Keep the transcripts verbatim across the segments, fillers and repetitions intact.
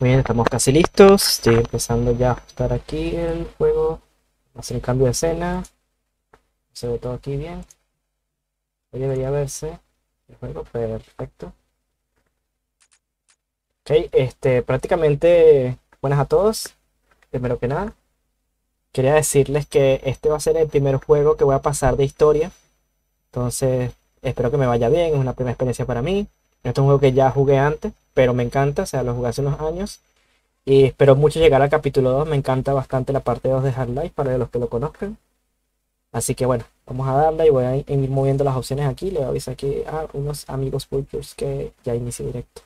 Muy bien, estamos casi listos. Estoy empezando ya a ajustar aquí el juego. Hacer el cambio de escena. Se ve todo aquí bien. Ahí debería verse el juego. Perfecto. Ok, este, prácticamente buenas a todos. Primero que nada, quería decirles que este va a ser el primer juego que voy a pasar de historia. Entonces, espero que me vaya bien. Es una primera experiencia para mí. Este es un juego que ya jugué antes, pero me encanta. O sea, lo jugué hace unos años. Y espero mucho llegar al capítulo dos. Me encanta bastante la parte dos de Half-Life para los que lo conozcan. Así que bueno, vamos a darle y voy a ir moviendo las opciones aquí. Le aviso aquí a unos amigos Vultures que ya inicie directo.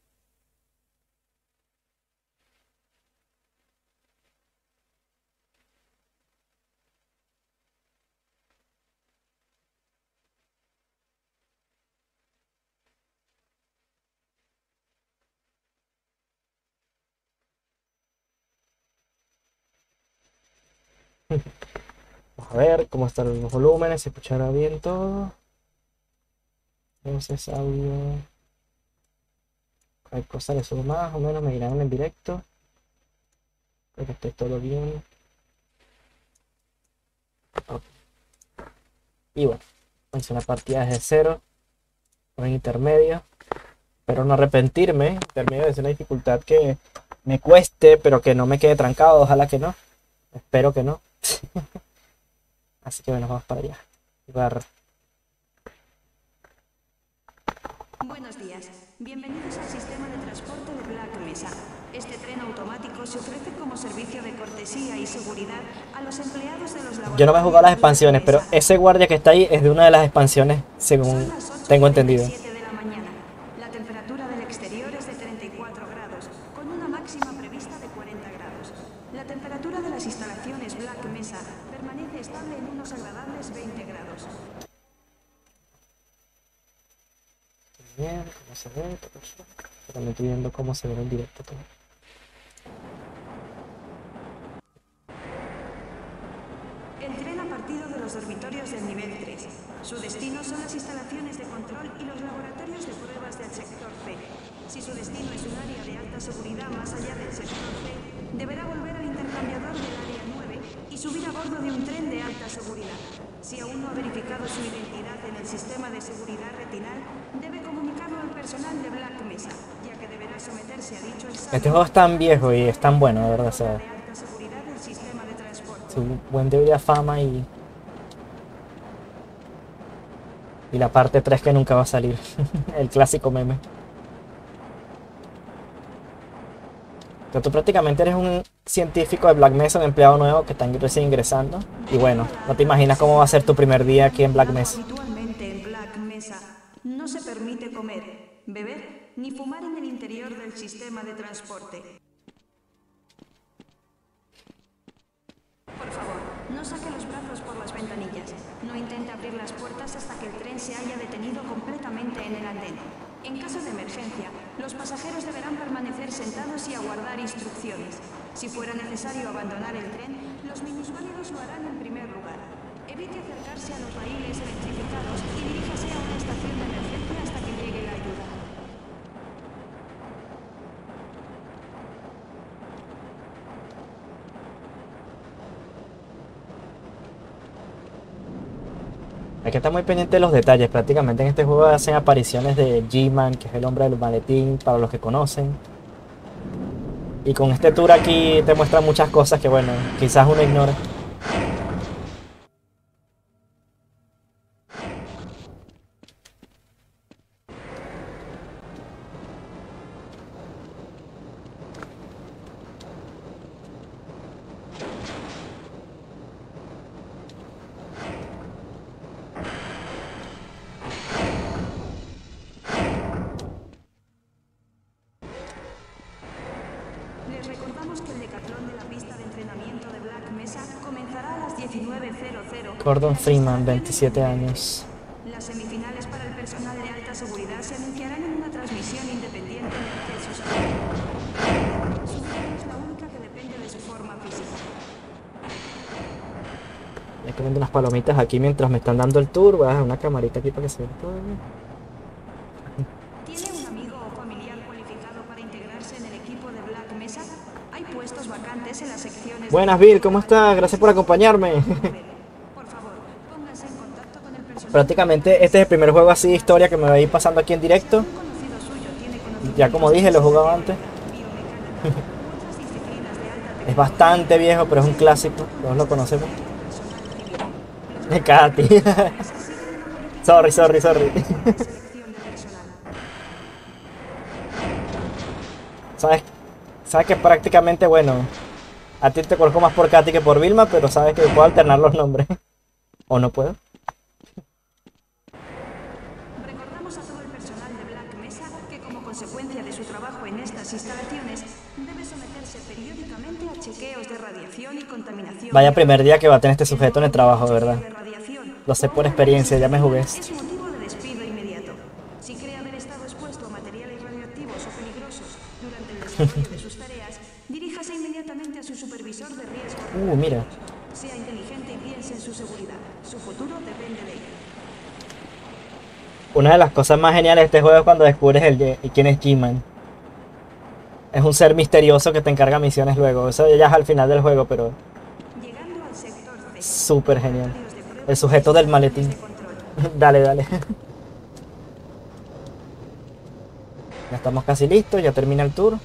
Vamos a ver cómo están los volúmenes, se escuchará bien todo. Entonces, audio. Hay cosas de eso más o menos, me dirán en el directo. Creo que esté todo bien. Ok. Y bueno, hice una partida desde cero, en intermedio. Espero no arrepentirme. Intermedio es una dificultad que me cueste, pero que no me quede trancado. Ojalá que no. Espero que no. Así que bueno, vamos para allá. Jugar. Buenos días. Bienvenidos al sistema de transporte de Black Mesa. Este tren automático se ofrece como servicio de cortesía y seguridad a los empleados de los laboratorios. Yo no me he jugado las Black expansiones, pero Mesa. ese guardia que está ahí es de una de las expansiones, según Son las ocho tengo y cuarenta y entendido. siete de la mañana. La temperatura del exterior es de treinta y cuatro grados, con una máxima prevista de cuarenta grados. La temperatura de las instalaciones Black Mesa permanece estable en unos agradables veinte grados. Bien, cómo se ve, todo eso. También estoy viendo cómo se ve en directo todo. El tren ha partido de los dormitorios del nivel tres. Su destino son las instalaciones de control y los laboratorios de pruebas del sector C. Si su destino es un área de alta seguridad más allá del sector C, deberá volver al intercambiador del área nueve y subir a bordo de un tren de alta seguridad. Si aún no ha verificado su identidad en el sistema de seguridad retinal, debe comunicarlo al personal de Black Mesa, ya que deberá someterse a dicho examen. Este juego es tan viejo y es tan bueno, de verdad. O sea, de alta seguridad del sistema de transporte. su buen de fama y. Y la parte tres que nunca va a salir. El clásico meme. Pero tú prácticamente eres un científico de Black Mesa, un empleado nuevo que está recién ingresando. Y bueno, no te imaginas cómo va a ser tu primer día aquí en Black Mesa. Habitualmente en Black Mesa no se permite comer, beber ni fumar en el interior del sistema de transporte. Por favor, no saque los brazos por las ventanillas. No intente abrir las puertas hasta que el tren se haya detenido completamente en el andén. En caso de emergencia, los pasajeros deberán permanecer sentados y aguardar instrucciones. Si fuera necesario abandonar el tren, los minusválidos lo harán en primer lugar. Evite acercarse a los raíles electrificados y diríjase a una estación de emergencia hasta que llegue la ayuda. Hay que estar muy pendiente de los detalles. Prácticamente en este juego hacen apariciones de G-Man, que es el hombre del maletín, para los que conocen. Y con este tour aquí te muestra muchas cosas que, bueno, quizás uno ignora. Les recordamos que el decatlón de la pista de entrenamiento de Black Mesa comenzará a las diecinueve cero. Gordon Freeman, veintisiete años. Las semifinales para el personal de alta seguridad se anunciarán en una transmisión independiente de accesos a la Su vida es la única que depende de su forma física. Estoy comiendo unas palomitas aquí mientras me están dando el tour. Voy a dejar una camarita aquí para que se vea todo bien. ¿Tiene un amigo o familiar cualificado para integrarse en el equipo de Black Buenas, Bill, ¿cómo estás? Gracias por acompañarme. Por favor, póngase en contacto con el personal. Prácticamente este es el primer juego así de historia que me va a ir pasando aquí en directo. Un conocido suyo tiene conocimientos Ya como dije, lo he jugado antes. biomecánica u otras disciplinas de alta Es bastante viejo, pero es un clásico. Todos lo conocemos. personal civil. Katy. Sorry, sorry, sorry. Selección de personal. Sabes, sabes que prácticamente, bueno, a ti te conozco más por Katy que por Vilma, pero sabes que puedo alternar los nombres. ¿O no puedo? Recordamos a todo el personal de Black Mesa que como consecuencia de su trabajo en estas instalaciones debe someterse periódicamente a chequeos de radiación y contaminación. Vaya primer día que va a tener este sujeto en el trabajo, de verdad. De radiación Lo sé por experiencia, ya me jugué esto. es motivo de despido inmediato. Si cree haber estado expuesto a materiales radioactivos o peligrosos durante el desarrollo de sus tareas, diríjase inmediatamente a su supervisor de riesgo. Uh, mira. Sea inteligente y piense en su seguridad. Su futuro depende de ello. Una de las cosas más geniales de este juego es cuando descubres el, y quién es G-Man. Es un ser misterioso que te encarga misiones luego. Eso ya es al final del juego, pero Llegando al sector C. súper genial. Radios de prueba El sujeto del maletín. de control. Dale, dale. Ya estamos casi listos, ya termina el tour.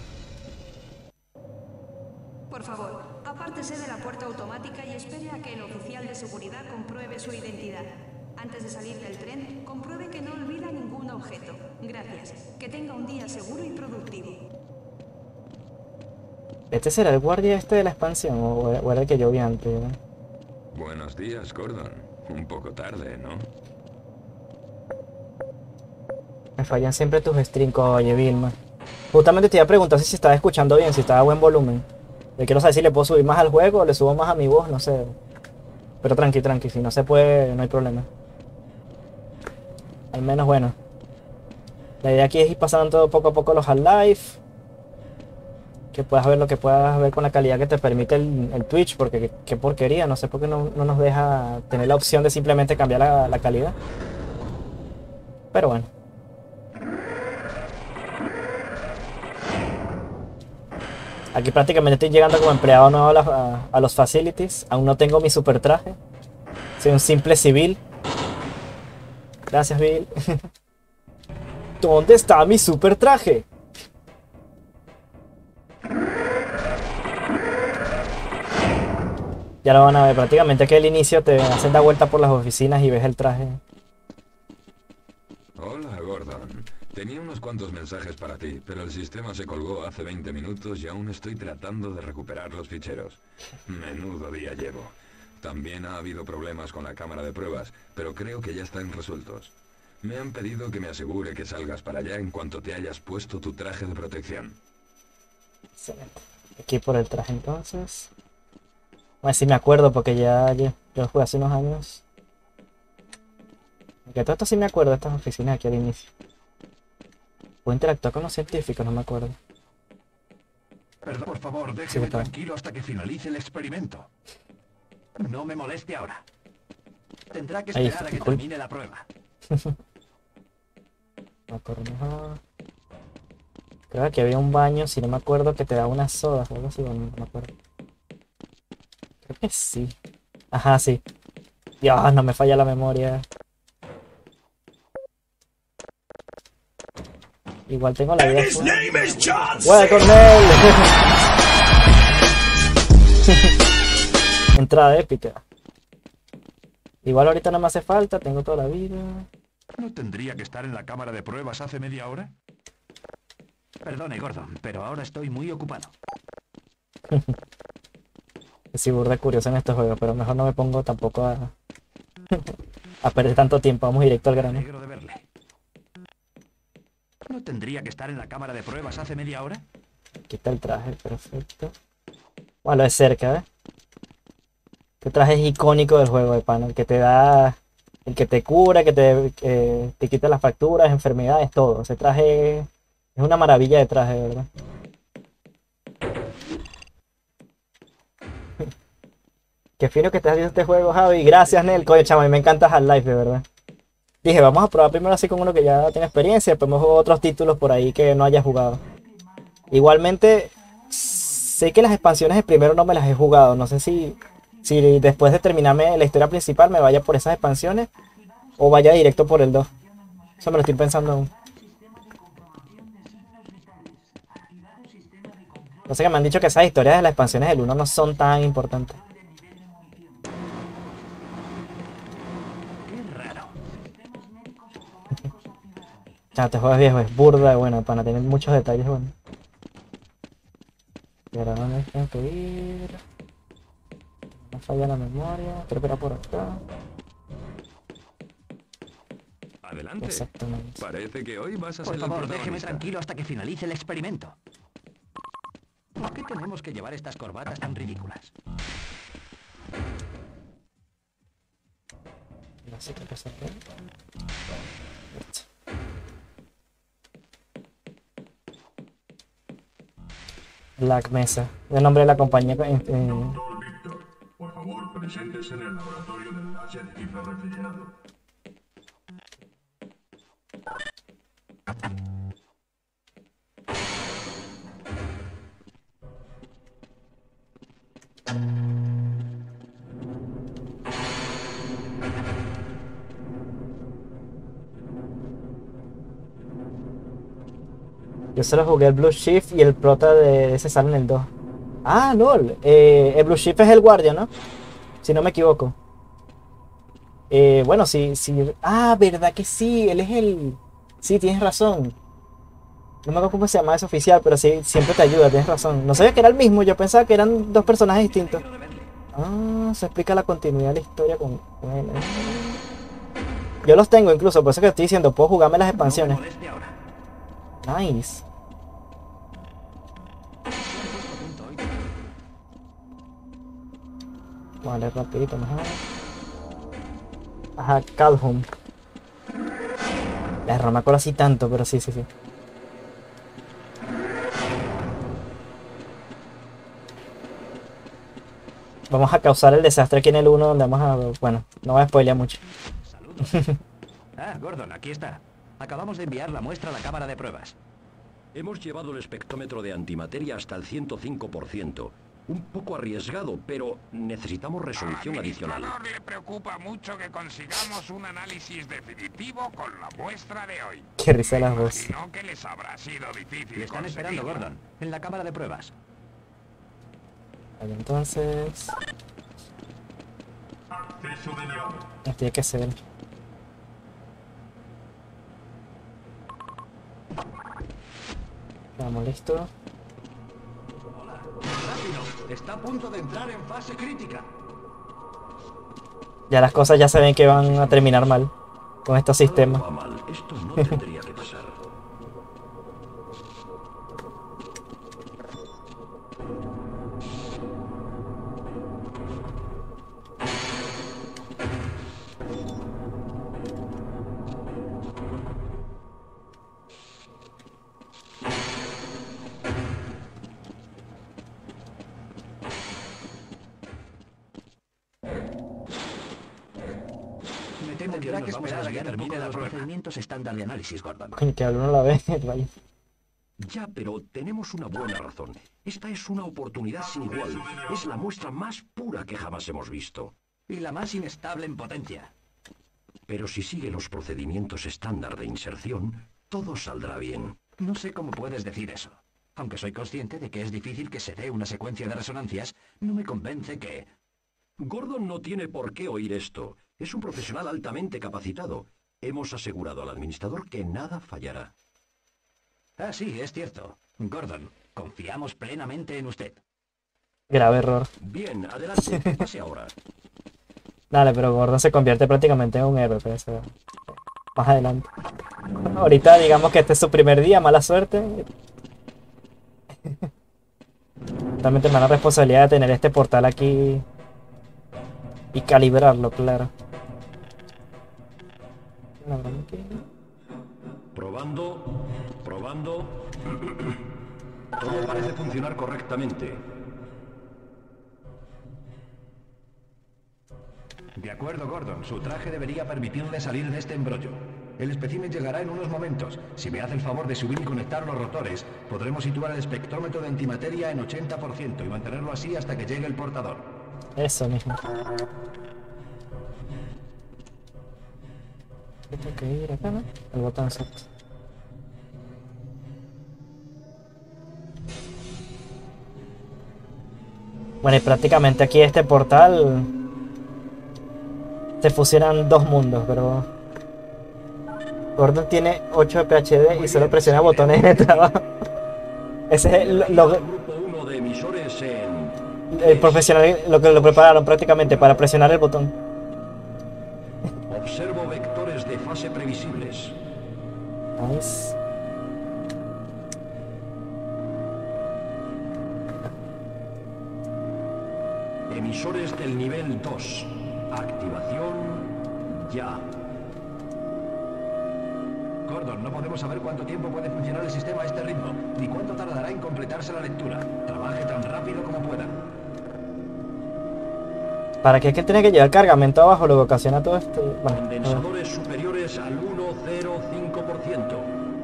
Por favor, apártese de la puerta automática y espere a que el oficial de seguridad compruebe su identidad. Antes de salir del tren, compruebe que no olvida ningún objeto. Gracias. Que tenga un día seguro y productivo. ¿Este será el guardia este de la expansión o, o era el que yo vi antes? Buenos días, Gordon. Un poco tarde, ¿no? Me fallan siempre tus streams, oye, Vilma. Justamente te iba a preguntar si se estaba escuchando bien, si estaba a buen volumen. Yo quiero saber si le puedo subir más al juego o le subo más a mi voz, no sé. Pero tranqui, tranqui, si no se puede, no hay problema. Al menos, bueno. La idea aquí es ir pasando poco a poco los Half-Life. Que puedas ver lo que puedas ver con la calidad que te permite el, el Twitch, porque qué, qué porquería, no sé por qué no, no nos deja tener la opción de simplemente cambiar la, la calidad. Pero bueno. Aquí prácticamente estoy llegando como empleado nuevo a, la- a- a los facilities. Aún no tengo mi super traje. Soy un simple civil. Gracias, Bill. ¿Dónde está mi super traje? Ya lo van a ver, prácticamente aquí al inicio te hacen dar vuelta por las oficinas y ves el traje. Hola, Gordon. Tenía unos cuantos mensajes para ti, pero el sistema se colgó hace veinte minutos y aún estoy tratando de recuperar los ficheros. Menudo día llevo. También ha habido problemas con la cámara de pruebas, pero creo que ya están resueltos. Me han pedido que me asegure que salgas para allá en cuanto te hayas puesto tu traje de protección. Excelente. Aquí por el traje entonces. Bueno, sí me acuerdo porque ya yo, yo jugué hace unos años. Aunque todo esto sí me acuerdo de estas oficinas aquí al inicio. Puedo interactuar con los científicos, no me acuerdo. Perdón, por favor, Sí, déjeme está. tranquilo hasta que finalice el experimento. No me moleste ahora. Tendrá que Ahí, esperar a que disculpe. termine la prueba. Me acuerdo. Ajá. Creo que aquí había un baño, si no me acuerdo, que te da unas sodas o algo así, bueno, no me acuerdo. Creo que sí. Ajá, sí. Dios, no me falla la memoria. Igual tengo la vida full. ¡Bueno, Cornel! Entrada épica. Igual ahorita no me hace falta, tengo toda la vida. ¿No tendría que estar en la cámara de pruebas hace media hora? Perdone, Gordon, pero ahora estoy muy ocupado. Sí, burda curioso en estos juegos, pero mejor no me pongo tampoco a, a perder tanto tiempo. Vamos directo al Me grano. alegro de verle. ¿No tendría que estar en la cámara de pruebas hace media hora? Quita el traje, perfecto. Bueno, lo de cerca, ¿eh? Este traje es icónico del juego de pana, el que te da, el que te cura, que te, que te quita las fracturas, enfermedades, todo. Ese traje es una maravilla de traje, de verdad. Qué fino que estés haciendo este juego, Javi. Gracias, Nel. Coño, chamo, a mí me encanta Half-Life, de verdad. Dije, vamos a probar primero así con uno que ya tenga experiencia, después me juego otros títulos por ahí que no haya jugado. Igualmente, sé que las expansiones de primero no me las he jugado. No sé si, si después de terminarme la historia principal me vaya por esas expansiones o vaya directo por el dos. Eso me lo estoy pensando aún. No sé, que me han dicho que esas historias de las expansiones del uno no son tan importantes. Qué raro. Ya, este juego es viejo, es burda, bueno, para tener muchos detalles, bueno. ¿Y ahora dónde tengo que ir? No falla la memoria, creo que era por acá. Adelante. Exactamente. Parece que hoy vas a Por ser el favor, déjeme protagonista. tranquilo hasta que finalice el experimento. ¿Por qué tenemos que llevar estas corbatas tan ridículas? No sé qué pasa aquí. Listo. Black Mesa, el nombre de la compañía. En, en... Por favor, preséntese en el laboratorio del láser infrarrefrigerado. Yo solo jugué el Blue Shift y el prota de ese sale en el dos. Ah, lol. Eh, el Blue Shift es el guardia, ¿no? Si no me equivoco. Eh, bueno, sí, sí. Ah, verdad que sí. Él es el... Sí, tienes razón. No me acuerdo cómo se llama ese oficial, pero sí, siempre te ayuda, tienes razón. No sabía que era el mismo, yo pensaba que eran dos personajes distintos. Ah, se explica la continuidad de la historia con, con él. Yo los tengo incluso, por eso que estoy diciendo, puedo jugarme las expansiones. Nice. Vale, rapidito, mejor. Ajá, Calhoun. La no me acuerdo así tanto, pero sí, sí, sí. Vamos a causar el desastre aquí en el uno donde vamos a... Bueno, no voy a spoilear mucho. Saludos. Ah, Gordon, aquí está. Acabamos de enviar la muestra a la cámara de pruebas. Hemos llevado el espectrómetro de antimateria hasta el ciento cinco por ciento. Un poco arriesgado, pero necesitamos resolución adicional. Al administrador le preocupa mucho que consigamos un análisis definitivo con la muestra de hoy. Qué risa las voces. Imagino que les habrá sido difícil Le están esperando, conseguirlo. Gordon, en la cámara de pruebas. Vale, entonces... Acceso denegado. Esto tiene que ser... Vamos, listo. Rápido, está a punto de entrar en fase crítica. Ya las cosas ya se ven que van a terminar mal con estos sistemas. Va mal. Esto no tendría que pasar. Me temo que nos vamos a desviar un poco de los procedimientos estándar de análisis, Gordon. Coño, que uno la ve, rayo. Ya, pero tenemos una buena razón. Esta es una oportunidad sin igual. Es la muestra más pura que jamás hemos visto. Y la más inestable en potencia. Pero si sigue los procedimientos estándar de inserción, todo saldrá bien. No sé cómo puedes decir eso. Aunque soy consciente de que es difícil que se dé una secuencia de resonancias, no me convence que... Gordon no tiene por qué oír esto. Es un profesional altamente capacitado. Hemos asegurado al administrador que nada fallará. Ah, sí, es cierto. Gordon, confiamos plenamente en usted. Grave error. Bien, adelante, pase ahora. Dale, pero Gordon se convierte prácticamente en un héroe, pero eso... Más adelante. Ahorita digamos que este es su primer día, mala suerte. Realmente me da la responsabilidad de tener este portal aquí y calibrarlo, claro. Probando, probando. Todo parece funcionar correctamente. De acuerdo, Gordon. Su traje debería permitirle salir de este embrollo. El espécimen llegará en unos momentos. Si me hace el favor de subir y conectar los rotores, podremos situar el espectrómetro de antimateria en ochenta por ciento y mantenerlo así hasta que llegue el portador. Eso mismo. Tengo que ir acá, ¿no? El botón exacto. Bueno, y prácticamente aquí este portal se fusionan dos mundos, pero Gordon tiene ocho de P H D y solo presiona botones de trabajo. Ese es el, lo, Grupo uno de emisores en... el profesional, lo que lo prepararon prácticamente para presionar el botón. Observo vectores de fase previsibles. Nice. Emisores del nivel dos. Activación ya. Gordon, no podemos saber cuánto tiempo puede funcionar el sistema a este ritmo, ni cuánto tardará en completarse la lectura. Trabaje tan rápido como pueda. ¿Para qué es que tiene que llevar cargamento abajo? Lo que ocasiona todo esto. Bueno, Condensadores superiores al uno coma cero cinco por ciento.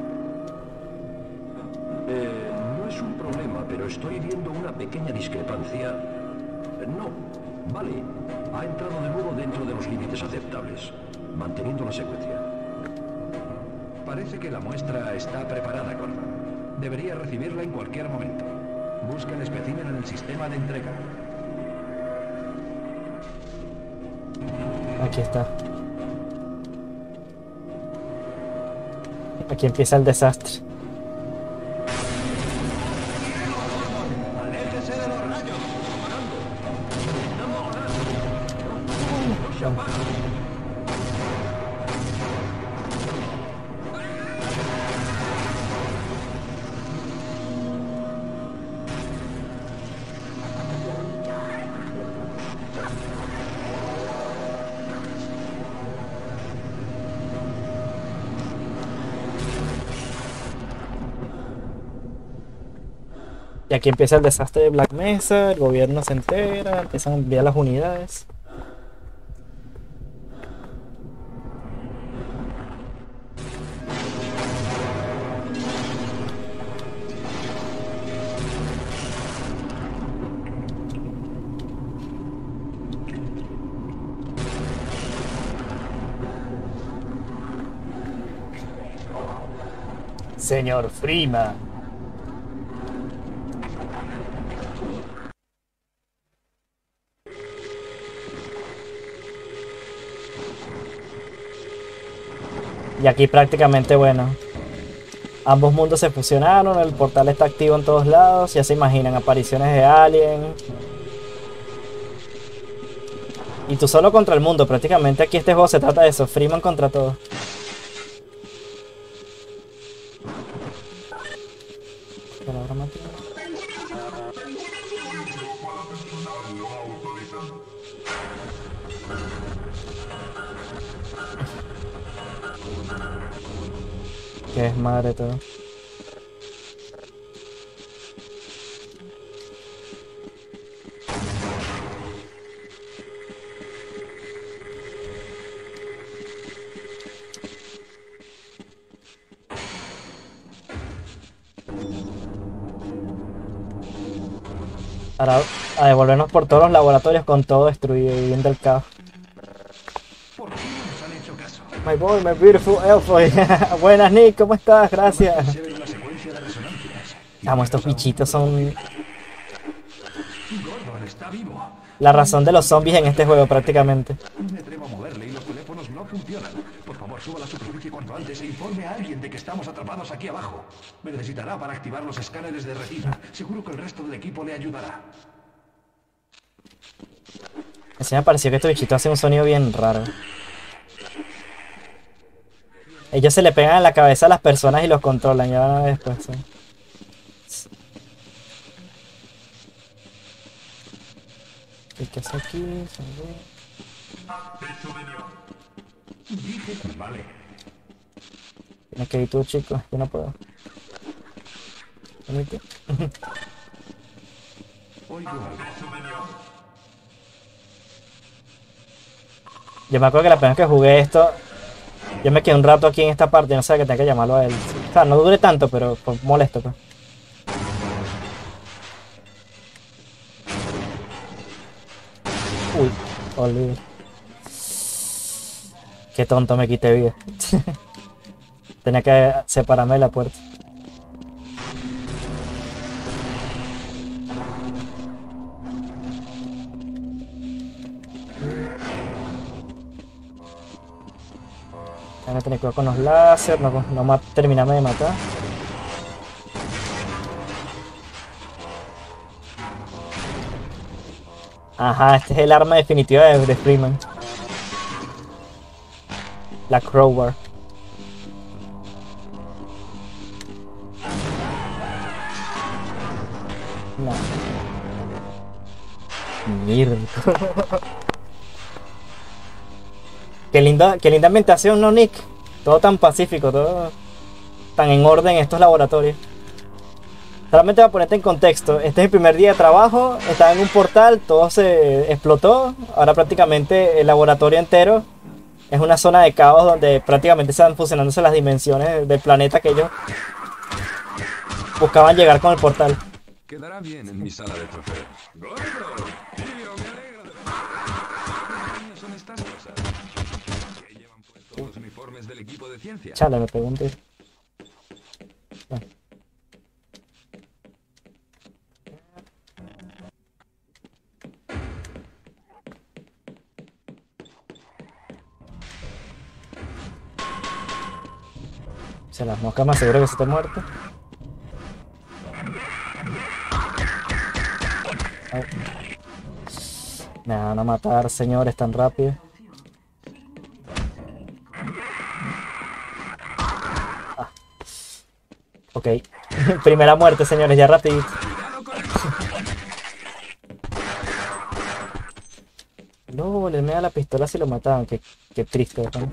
Eh, no es un problema, pero estoy viendo una pequeña discrepancia. Eh, No, vale. Ha entrado de nuevo dentro de los límites aceptables, manteniendo la secuencia. Parece que la muestra está preparada, Gordon. Debería recibirla en cualquier momento. Busca el espécimen en el sistema de entrega. aquí está. Aquí empieza el desastre. ¡Aléjese de los rayos! Y aquí empieza el desastre de Black Mesa, el gobierno se entera, empiezan a enviar las unidades. Señor Freeman. Y aquí prácticamente, bueno, ambos mundos se fusionaron, el portal está activo en todos lados, ya se imaginan, apariciones de Alien. Y tú solo contra el mundo, prácticamente aquí este juego se trata de eso, Freeman contra todo. Que es madre todo. Ahora a devolvernos por todos los laboratorios con todo destruido y viendo el caos. ¿Por qué nos han hecho caso? My boy, my beautiful Elfoy. Buenas, Nick, ¿cómo estás? Gracias. Se ve una secuencia de resonancias. Vamos, estos bichitos son Gordon está vivo. la razón de los zombies en este juego prácticamente. No me atrevo a moverle y los teléfonos no funcionan. Por favor, suba a la superficie cuanto antes e informe a alguien de que estamos atrapados aquí abajo. Me necesitará para activar los escáneres de retina. Seguro que el resto del equipo le ayudará. Se me pareció que este bichito hace un sonido bien raro. Ellos se le pegan en la cabeza a las personas y los controlan, ya van a ver después. ¿Sí? ¿Qué hace aquí? Dije, pues vale. Tienes que ir tú, chicos. Yo no puedo. Venite. Oigo algo. Yo me acuerdo que la primera vez que jugué esto, yo Yo me quedé un rato aquí en esta parte, no sé que tengo que llamarlo a él. O sea, no dure tanto, pero pues, molesto, pues. Uy, olvidé. Qué tonto, me quité vida. Tenía que separarme de la puerta. Tengo que tener cuidado con los láser, no, no ma- terminarme de matar. Ajá, este es el arma definitiva de, de Freeman. La crowbar. No. Mierda. Qué linda, qué linda ambientación, ¿no, Nick? Todo tan pacífico, todo tan en orden en estos laboratorios. Solamente para ponerte en contexto, este es el primer día de trabajo, estaba en un portal, todo se explotó, ahora prácticamente el laboratorio entero es una zona de caos donde prácticamente están fusionándose las dimensiones del planeta que ellos buscaban llegar con el portal. Quedará bien en mi sala de trofeos. ¡Gordo! Tío, me alegro de... ¿Qué coño son estas cosas? ¿Qué llevan puestos los uniformes del equipo de ciencia? Chale, me pregunté. Bueno. Se las moscas más seguro que se esté muerto. Ay. Me van a matar, señores, tan rápido. Ah. Ok. Primera muerte, señores, ya rapidito. No, le me da la pistola si lo mataban. Qué, qué triste, ¿verdad?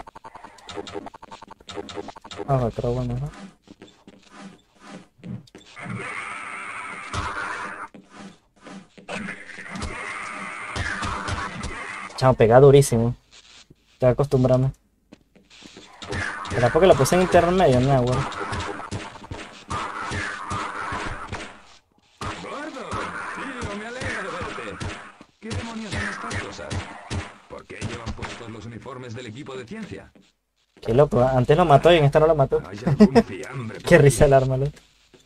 Ah, pero bueno, ¿no? Chamo, pega durísimo. Te acostumbrarme. ¿Será porque lo puse en intermedio? No, güey. ¡Gordo! Tío, me alegro de verte. ¿Qué demonios son estas cosas? ¿Por qué llevan puestos los uniformes del equipo de ciencia? Qué loco, ¿eh? Antes lo mató y en esta no lo mató. ¿Hay algún fiambre por Qué aquí? risa el arma, ¿no?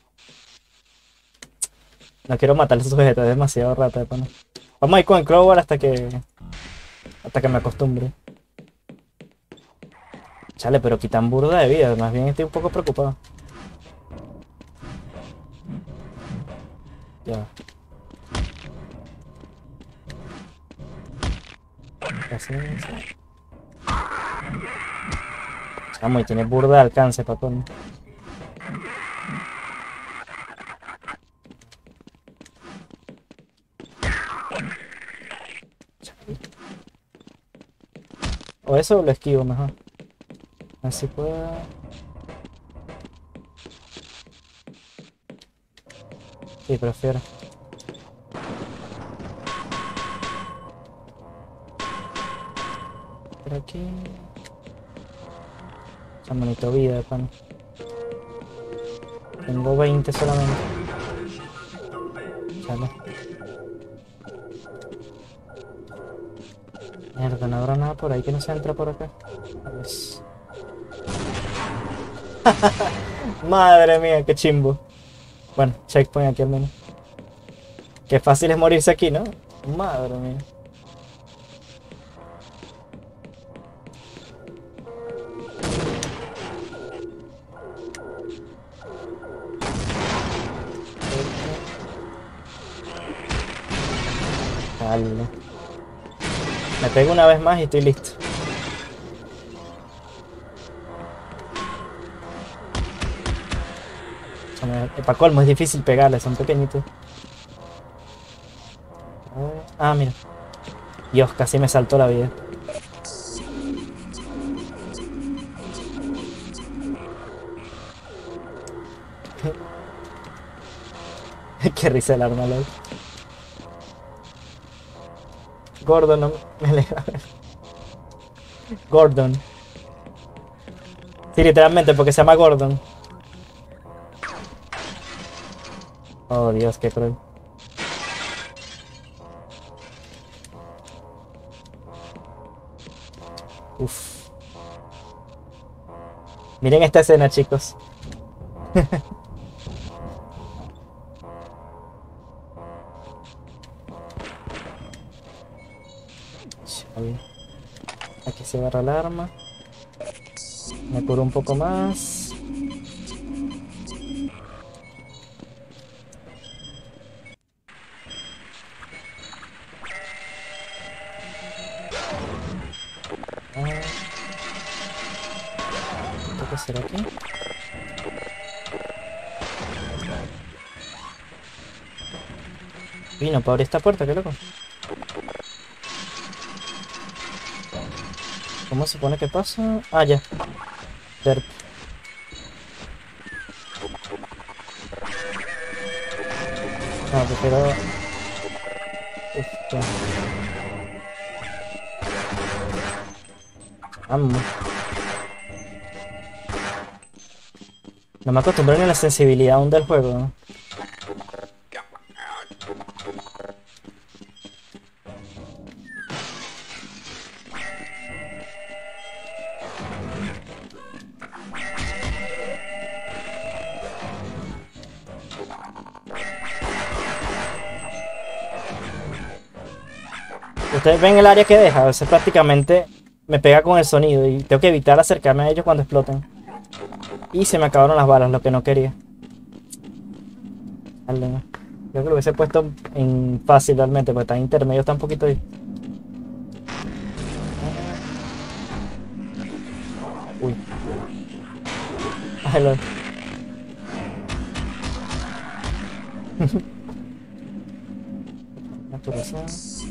No quiero matar a esos sujetos, es demasiado rata de pana. Vamos a ir con el crowbar hasta que... Hasta que me acostumbre. Chale, pero quitan burda de vida, más bien estoy un poco preocupado. Ya. Así, así. Chamo, y tiene burda de alcance, papón. O eso lo esquivo mejor. Así puedo. Sí, prefiero. Por aquí. Esa manito vida de pan. Tengo veinte solamente. Chale. Mierda, no habrá nada por ahí que no se entra por acá. A ver. Madre mía, qué chimbo. Bueno, checkpoint aquí al menos. Qué fácil es morirse aquí, ¿no? Madre mía. Calma. Me pego una vez más y estoy listo. Para colmo es difícil pegarle, son pequeñitos. Ah, mira. Dios, casi me saltó la vida. Qué risa el arma, loco. Gordon, no me alegra. Gordon. Sí, literalmente, porque se llama Gordon. Oh, Dios, qué cruel. Uf. Miren esta escena, chicos. Chale. Aquí se agarra el arma. Me curo un poco más. Ah. ¿Qué tengo que hacer aquí? Vino para abrir esta puerta, qué loco. ¿Cómo se supone que pasa? Ah, ya. Derp. Ah, pero... Uf, ya. Vamos. No me acostumbro ni a la sensibilidad aún del juego, ¿no? Ustedes ven el área que deja, a veces prácticamente me pega con el sonido y tengo que evitar acercarme a ellos cuando exploten. Y se me acabaron las balas, lo que no quería. Dale, no. Creo que lo hubiese puesto en fácil realmente, porque está en intermedio, está un poquito ahí. Uy. Ay, lo... Naturaleza.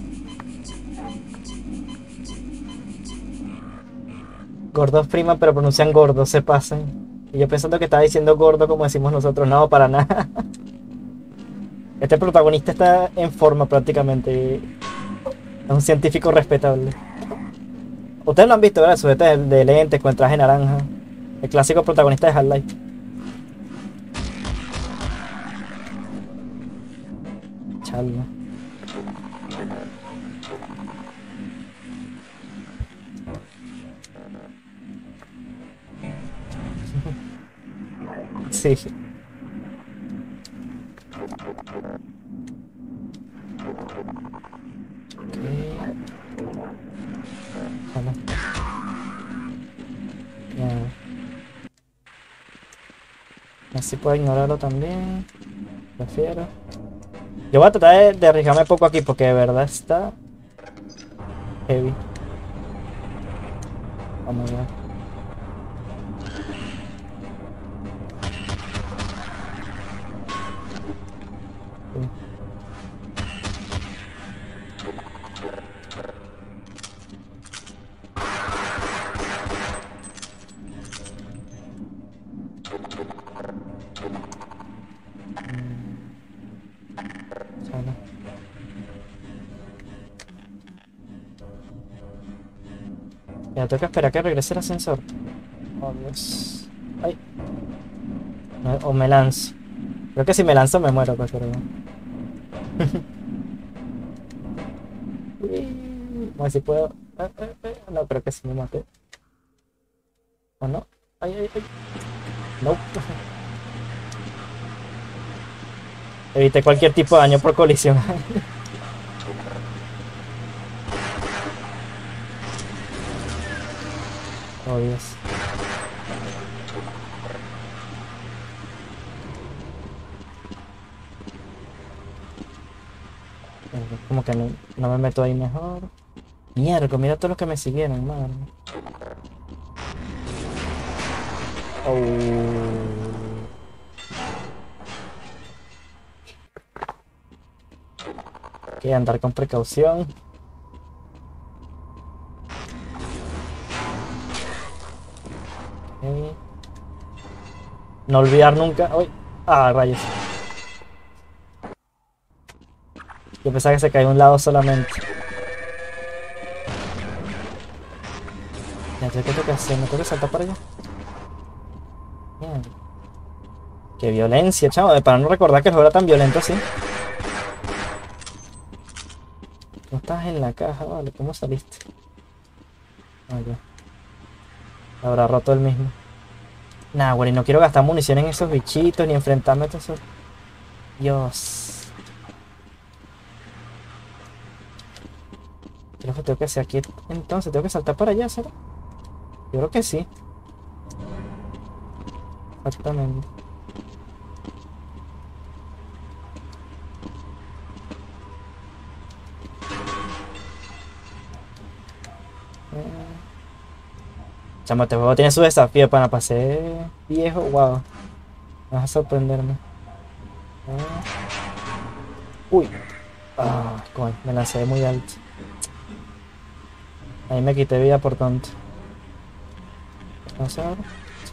Gordos prima, pero pronuncian gordo, se pasan. Y yo pensando que estaba diciendo gordo como decimos nosotros, no, para nada. Este protagonista está en forma prácticamente. Es un científico respetable. Ustedes lo han visto, ¿verdad? Sujeta de, de lentes con el traje naranja. El clásico protagonista de Half-Life. Chalma. Sí. Okay. Vale. Ya. Así puedo ignorarlo también. Prefiero. Yo voy a tratar de, de arriesgarme poco aquí porque de verdad está heavy. Vamos a ver. Ya tengo que esperar a que regrese el ascensor. Oh, Dios. Ay. No, o me lanzo. Creo que si me lanzo me muero, pues, pero... A ver si puedo... No, creo que sí me maté. ¿O no? Ay, ay, ay. No. Evité cualquier tipo de daño por colisión. Oh, Dios. Como que no, no me meto ahí mejor. Mierda, mira todos los que me siguieron, madre. Oh. Hay que andar con precaución. Okay. No olvidar nunca. ¡Uy! ¡Ah, rayos! Yo pensaba que se caía un lado solamente. Ya, ¿qué tengo que hacer? ¿Me tengo que saltar para allá? Bien. Qué violencia, chavo. Para no recordar que el juego era tan violento así. No estás en la caja, vale. ¿Cómo saliste? Ah, ya. Habrá roto el mismo. Nah, güey, no quiero gastar munición en esos bichitos ni enfrentarme a todos esos. Dios. Creo que tengo que hacer aquí. Entonces, tengo que saltar para allá, ¿será? Yo creo que sí. Exactamente. Chamo, este juego tiene su desafío para pasar viejo, wow. Vas a sorprenderme. Ah. Uy. Ah, coño, me lancé muy alto. Ahí me quité vida por tonto. ¿No se abre? Sí.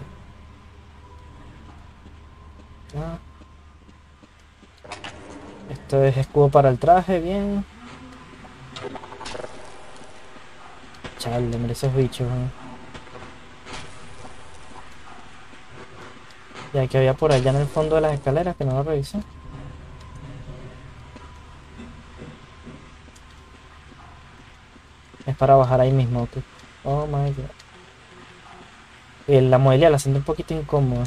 Ah. Esto es escudo para el traje, bien. Chale, mira esos bichos, ¿eh? Y hay que había por allá en el fondo de las escaleras que no lo revisé. Es para bajar ahí mismo, ok. Oh my god. Y la movilidad la siento un poquito incómoda.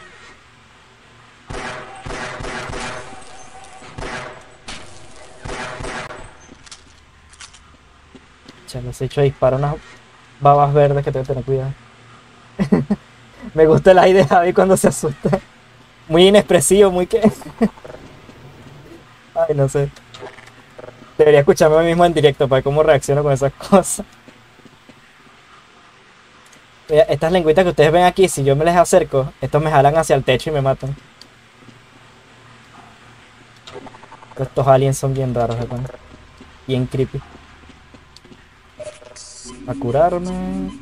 Chale, se ha hecho disparar unas babas verdes que tengo que tener cuidado. Me gusta el aire de Javi cuando se asusta. Muy inexpresivo, muy que... Ay, no sé. Debería escucharme a mí mismo en directo para ver cómo reacciono con esas cosas. Mira, estas lengüitas que ustedes ven aquí, si yo me les acerco, estos me jalan hacia el techo y me matan. Estos aliens son bien raros, ¿verdad? Bien creepy. A curarme.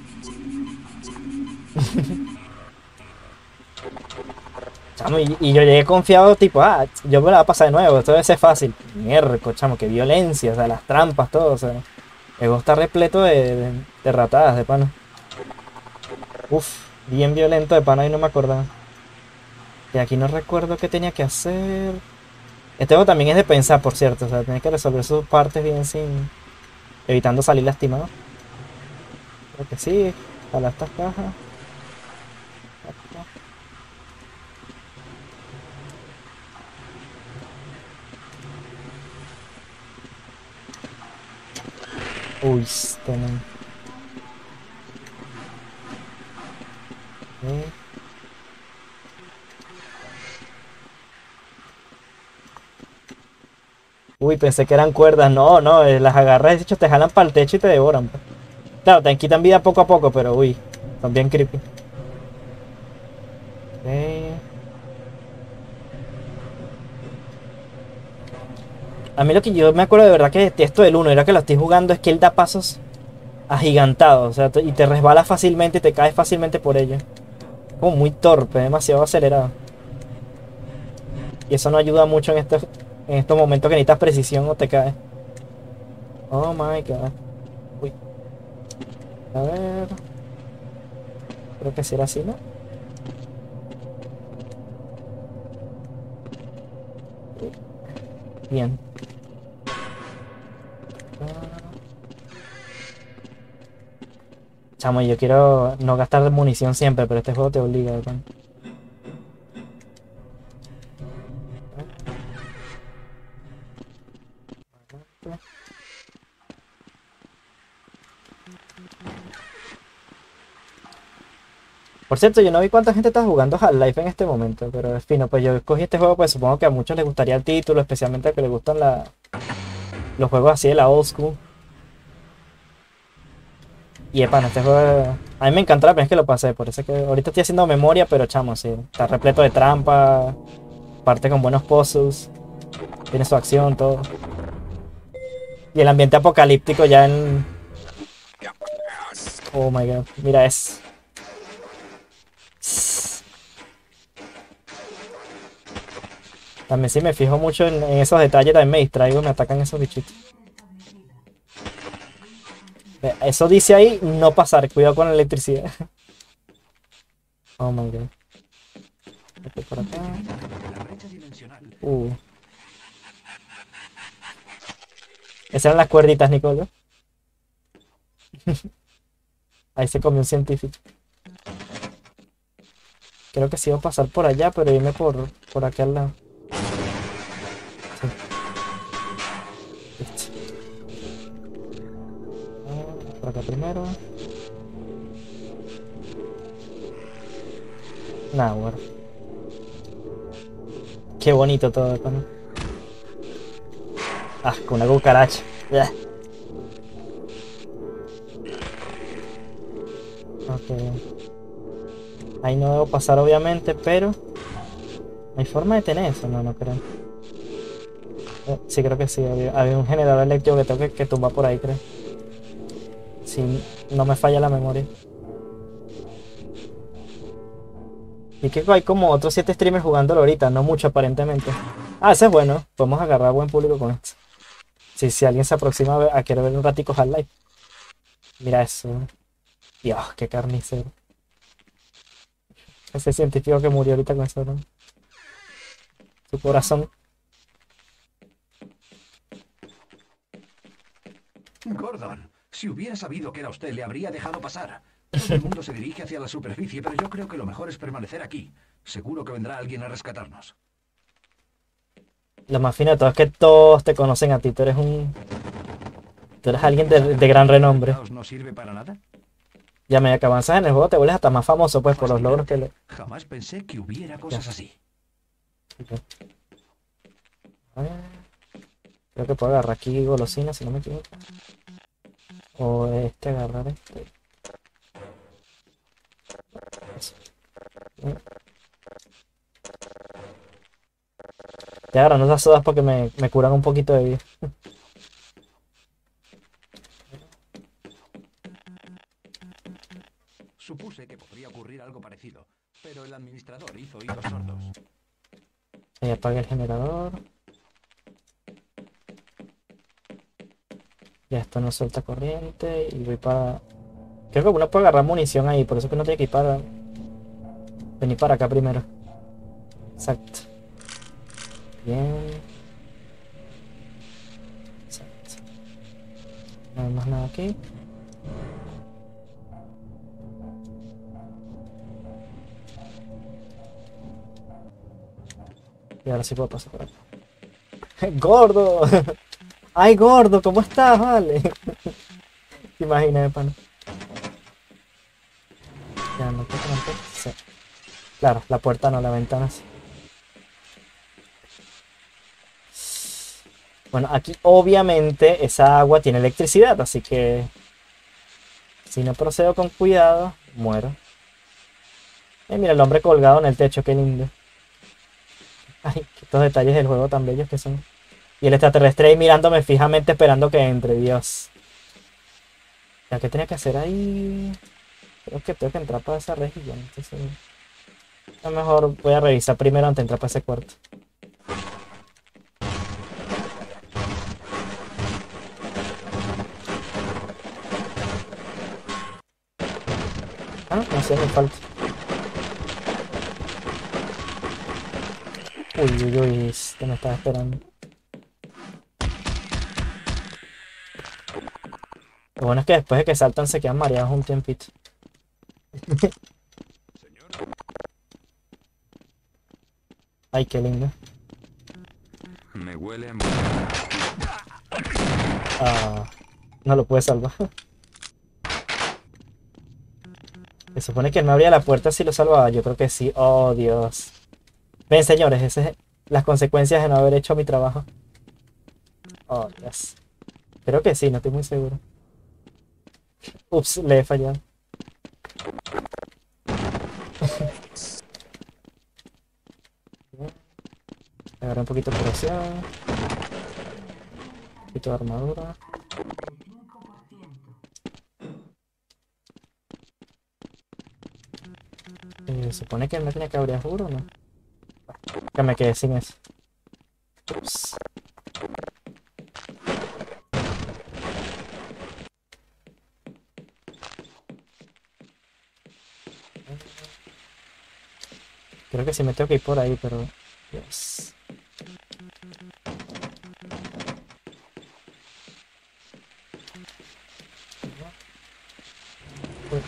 Chamo, y, y yo llegué confiado, tipo, ah, yo me la voy a pasar de nuevo, esto debe ser fácil. Mierda, chamo, qué violencia, o sea, las trampas, todo, o sea. El juego está repleto de, de, de ratadas, de pana. Uf, bien violento de pana y no me acordaba. Y aquí no recuerdo qué tenía que hacer. Este juego también es de pensar, por cierto, o sea, tienes que resolver sus partes bien sin... evitando salir lastimado. Creo que sí, para estas cajas. Uy, tienen. Okay. Uy, pensé que eran cuerdas. No, no, eh, las agarras y de hecho te jalan para el techo y te devoran, pues. Claro, te quitan vida poco a poco, pero uy, son bien creepy. Okay. A mí lo que yo me acuerdo de verdad que detesto del uno, era que lo estoy jugando, es que él da pasos agigantados, o sea, y te resbalas fácilmente y te caes fácilmente por ello. Como muy torpe, demasiado acelerado. Y eso no ayuda mucho en estos, en estos momentos que necesitas precisión o te caes. Oh my god. Uy. A ver. Creo que será así, ¿no? Bien. Chamo, yo quiero no gastar munición siempre, pero este juego te obliga, ¿verdad? Por cierto, yo no vi cuánta gente está jugando Half-Life en este momento, pero es fino, pues yo escogí este juego, pues supongo que a muchos les gustaría el título, especialmente a que les gustan la, los juegos así de la old school. Y epa, este juego, a mí me encanta la primera vez que lo pasé, por eso es que ahorita estoy haciendo memoria, pero chamo, sí, está repleto de trampas, parte con buenos puzzles, tiene su acción, todo. Y el ambiente apocalíptico ya en... Oh my god, mira eso. También sí me fijo mucho en, en esos detalles, también me distraigo, me atacan esos bichitos. Eso dice ahí, no pasar, cuidado con la electricidad. Oh my god. Estoy por acá. La brecha dimensional. Uh. Esas eran las cuerditas, Nicolo. Ahí se comió un científico. Creo que sí iba a pasar por allá, pero irme por, por aquí al lado. Sí. Listo. Ah, por acá primero. Nah, bueno. Qué bonito todo esto, ¿no? Ah, con una cucaracha. Yeah. Ok. Ahí no debo pasar obviamente, pero... ¿hay forma de tener eso? No, no creo. Eh, sí, creo que sí. Había, había un generador eléctrico que tengo que, que tumbar por ahí, creo. Si no me falla la memoria. Y que hay como otros siete streamers jugándolo ahorita, no mucho aparentemente. Ah, ese es bueno. Podemos agarrar buen público con esto. Si, si alguien se aproxima a, ver- a querer ver un ratico Half-Life. Mira eso. Dios, qué carnicero. Ese científico que murió ahorita con eso, ¿no? Su corazón. Gordon, si hubiera sabido que era usted, le habría dejado pasar. Todo el mundo se dirige hacia la superficie, pero yo creo que lo mejor es permanecer aquí. Seguro que vendrá alguien a rescatarnos. Lo más fino de todo es que todos te conocen a ti. Tú eres un... Tú eres alguien de, de gran renombre. ¿Caos no sirve para nada? Ya medida que avanzas en el juego te vuelves hasta más famoso, pues, por los logros que le... Jamás pensé que hubiera cosas así. Ok. A ver. Creo que puedo agarrar aquí golosinas, si no me equivoco. O este, agarrar este. Eso. Bien. Estoy agarrando esas sodas porque me, me curan un poquito de vida. Supuse que podría ocurrir algo parecido, pero el administrador hizo oídos sordos. Ahí apague el generador. Ya esto no suelta corriente y voy para... Creo que uno puede agarrar munición ahí, por eso que no tiene que ir para... venir para acá primero. Exacto. Bien. Exacto. No hay más nada aquí. Y ahora sí puedo pasar por acá. ¡Gordo! ¡Ay, gordo! ¿Cómo estás? Vale. ¿Te imaginas, pana? Ya, no tengo que sí. Claro, la puerta no, la ventana sí. Bueno, aquí obviamente esa agua tiene electricidad, así que si no procedo con cuidado, muero. Eh, mira el hombre colgado en el techo, qué lindo. Ay, estos detalles del juego tan bellos que son. Y el extraterrestre ahí mirándome fijamente esperando que entre, Dios. Ya, ¿qué tenía que hacer ahí? Creo que tengo que entrar para esa región. Entonces, a lo mejor voy a revisar primero antes de entrar para ese cuarto. Ah, no sé, me falta. Uy, uy, uy, que me estaba esperando. Lo bueno es que después de que saltan se quedan mareados un tiempito. Ay, qué lindo. Me huele a... Ah, no lo pude salvar. Se supone que él me abría la puerta si lo salvaba. Yo creo que sí. Oh, Dios. Ven, señores, esas son las consecuencias de no haber hecho mi trabajo. Oh, Dios. Creo que sí, no estoy muy seguro. Ups, le he fallado. Agarré un poquito de presión. Un poquito de armadura. Eh, se supone que él me tenía que abrir, juro, ¿no? Que me quedé sin eso. Ups. Creo que sí me tengo que ir por ahí, pero... Yes. Uy.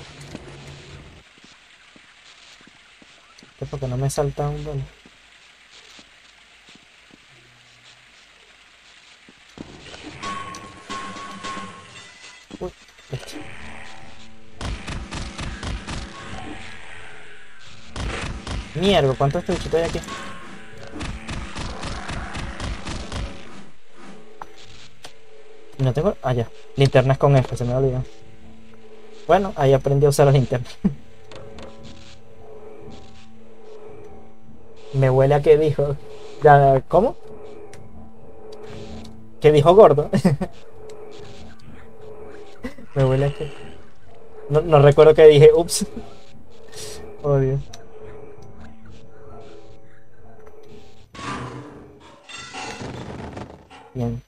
¿Qué? Porque no me salta un bueno. Uy, este. Mierda, ¿cuántos este bichito hay aquí? Y no tengo... Ah, ya. Linternas con F, se me olvidó. Bueno, ahí aprendí a usar la linterna. Me huele a que dijo... Ya, ¿cómo? ¿Qué dijo gordo? Me huele a que... No, no recuerdo que dije, ups. Oh, Dios. Bien.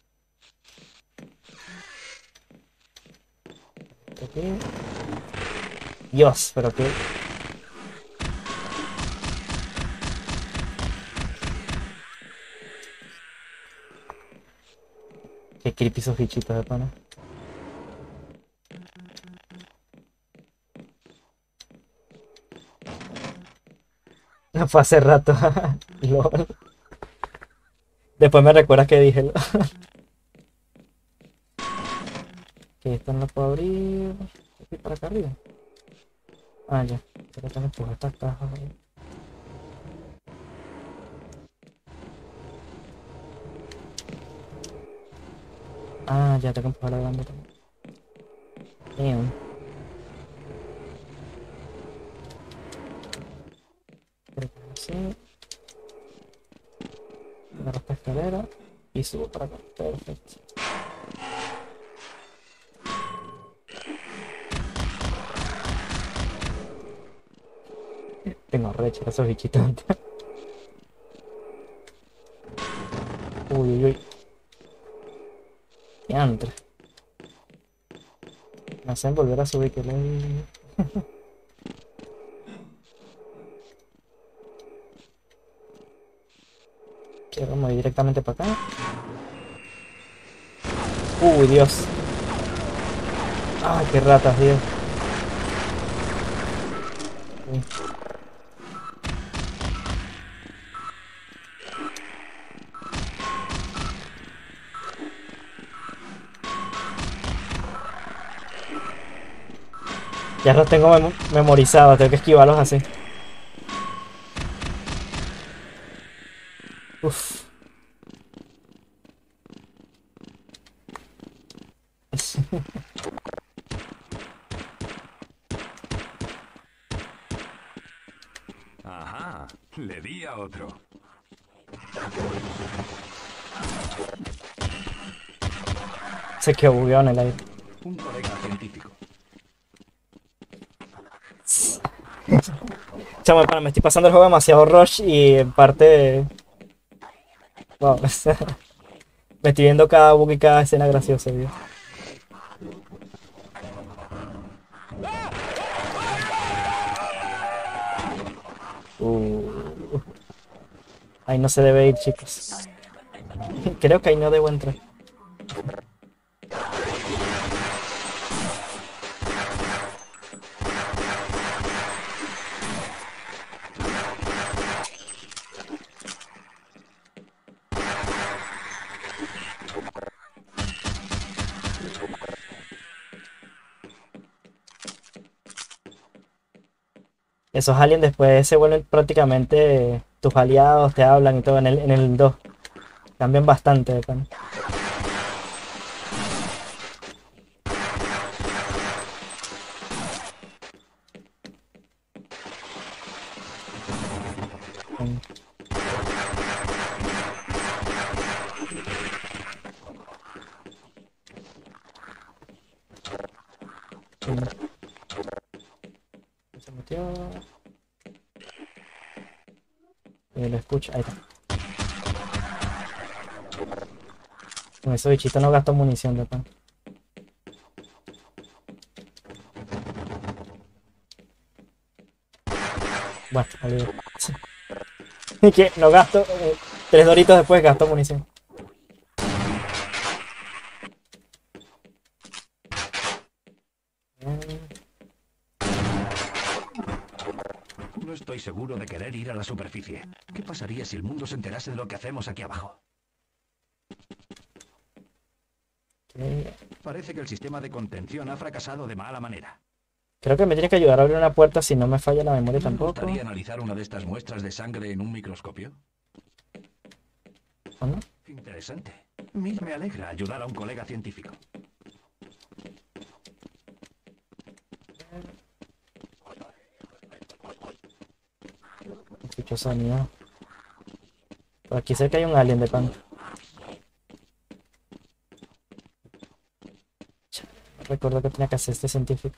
Aquí. Dios, pero qué... Qué creepy esos bichitos de pana. No fue hace rato. Lol. Después me recuerdas que dije. Que esto no lo puedo abrir. Aquí para acá arriba. Ah, ya. Pero que me empujo estas cajas ahí. Ah, ya tengo que empujar la grande también. Damn. Creo que así. Agarro esta escalera y subo para acá. Perfecto. Tengo recha esos bichitos. Uy, uy, uy. Diantre. Me hacen volver a subir que le... Quiero mover directamente para acá. Uy, Dios. Ay, qué ratas, Dios. Uy. Ya los tengo mem memorizados, tengo que esquivarlos así. Uf. Ajá, le di a otro. Se quedó bugueado en el aire. Un colega científico. Chamo, para, me estoy pasando el juego demasiado rush y en parte... Wow. Me estoy viendo cada bug y cada escena graciosa, Dios. Uh. Ahí no se debe ir, chicos. Creo que ahí no debo entrar. Esos aliens después se vuelven prácticamente tus aliados, te hablan y todo en el, en el dos. Cambian bastante de pan. Se metió. Y lo escucho. Ahí está. Con esos bichitos no gasto munición de pan. Bueno, olvídate. Y que no gasto. eh, tres doritos después gasto munición. No estoy seguro de querer ir a la superficie. ¿Qué pasaría si el mundo se enterase de lo que hacemos aquí abajo? Eh, Parece que el sistema de contención ha fracasado de mala manera. Creo que me tiene que ayudar a abrir una puerta si no me falla la memoria ¿No me tampoco. gustaría analizar una de estas muestras de sangre en un microscopio? ¿O no? Interesante. Mil me alegra ayudar a un colega científico. Escucho sonido. Por aquí cerca hay un alien de pan. Ch- no recuerdo que tenía que hacer este científico.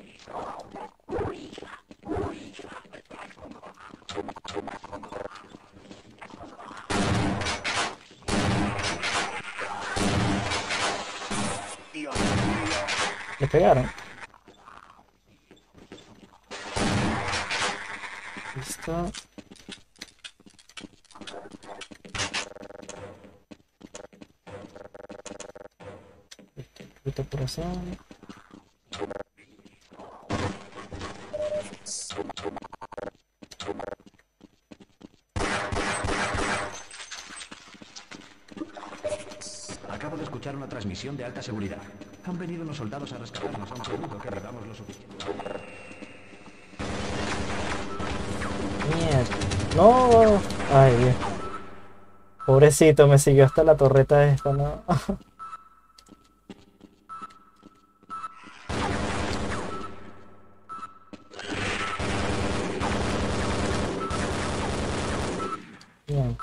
Le pegaron. Listo. Poquito por así. Acabo de escuchar una transmisión de alta seguridad. Han venido unos soldados a rescatarnos, aunque dudo que vivamos lo suficiente. Mierda. No. Ay, Dios. Pobrecito, me siguió hasta la torreta esta, ¿no? Bien.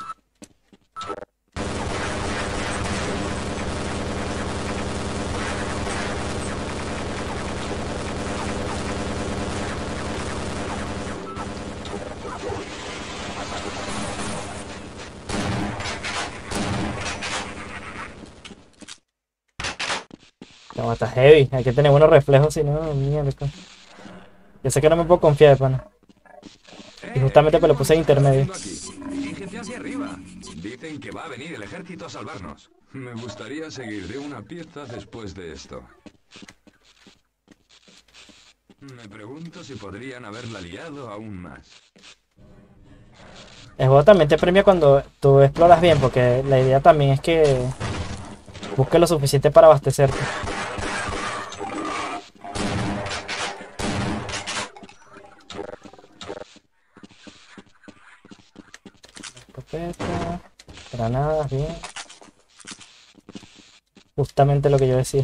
No, está heavy. Hay que tener buenos reflejos, si no, mierda. Yo sé que no me puedo confiar, pana. Y justamente me lo puse en intermedio. Fíjense hacia arriba. Dicen que va a venir el ejército a salvarnos. Me gustaría seguir de una pieza después de esto. Me pregunto si podrían haberla liado aún más. El juego también te premia cuando tú exploras bien, porque la idea también es que busques lo suficiente para abastecerte. Escopeta, granadas, bien. Justamente lo que yo decía.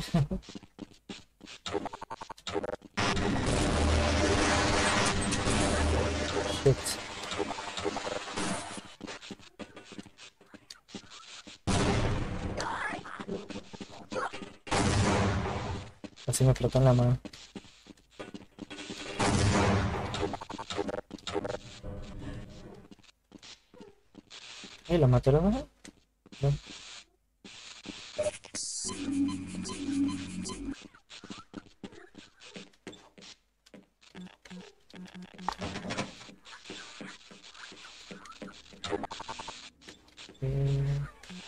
Shit. Casi me explotó en la mano. ¿Y los maté los dos? No. Eh.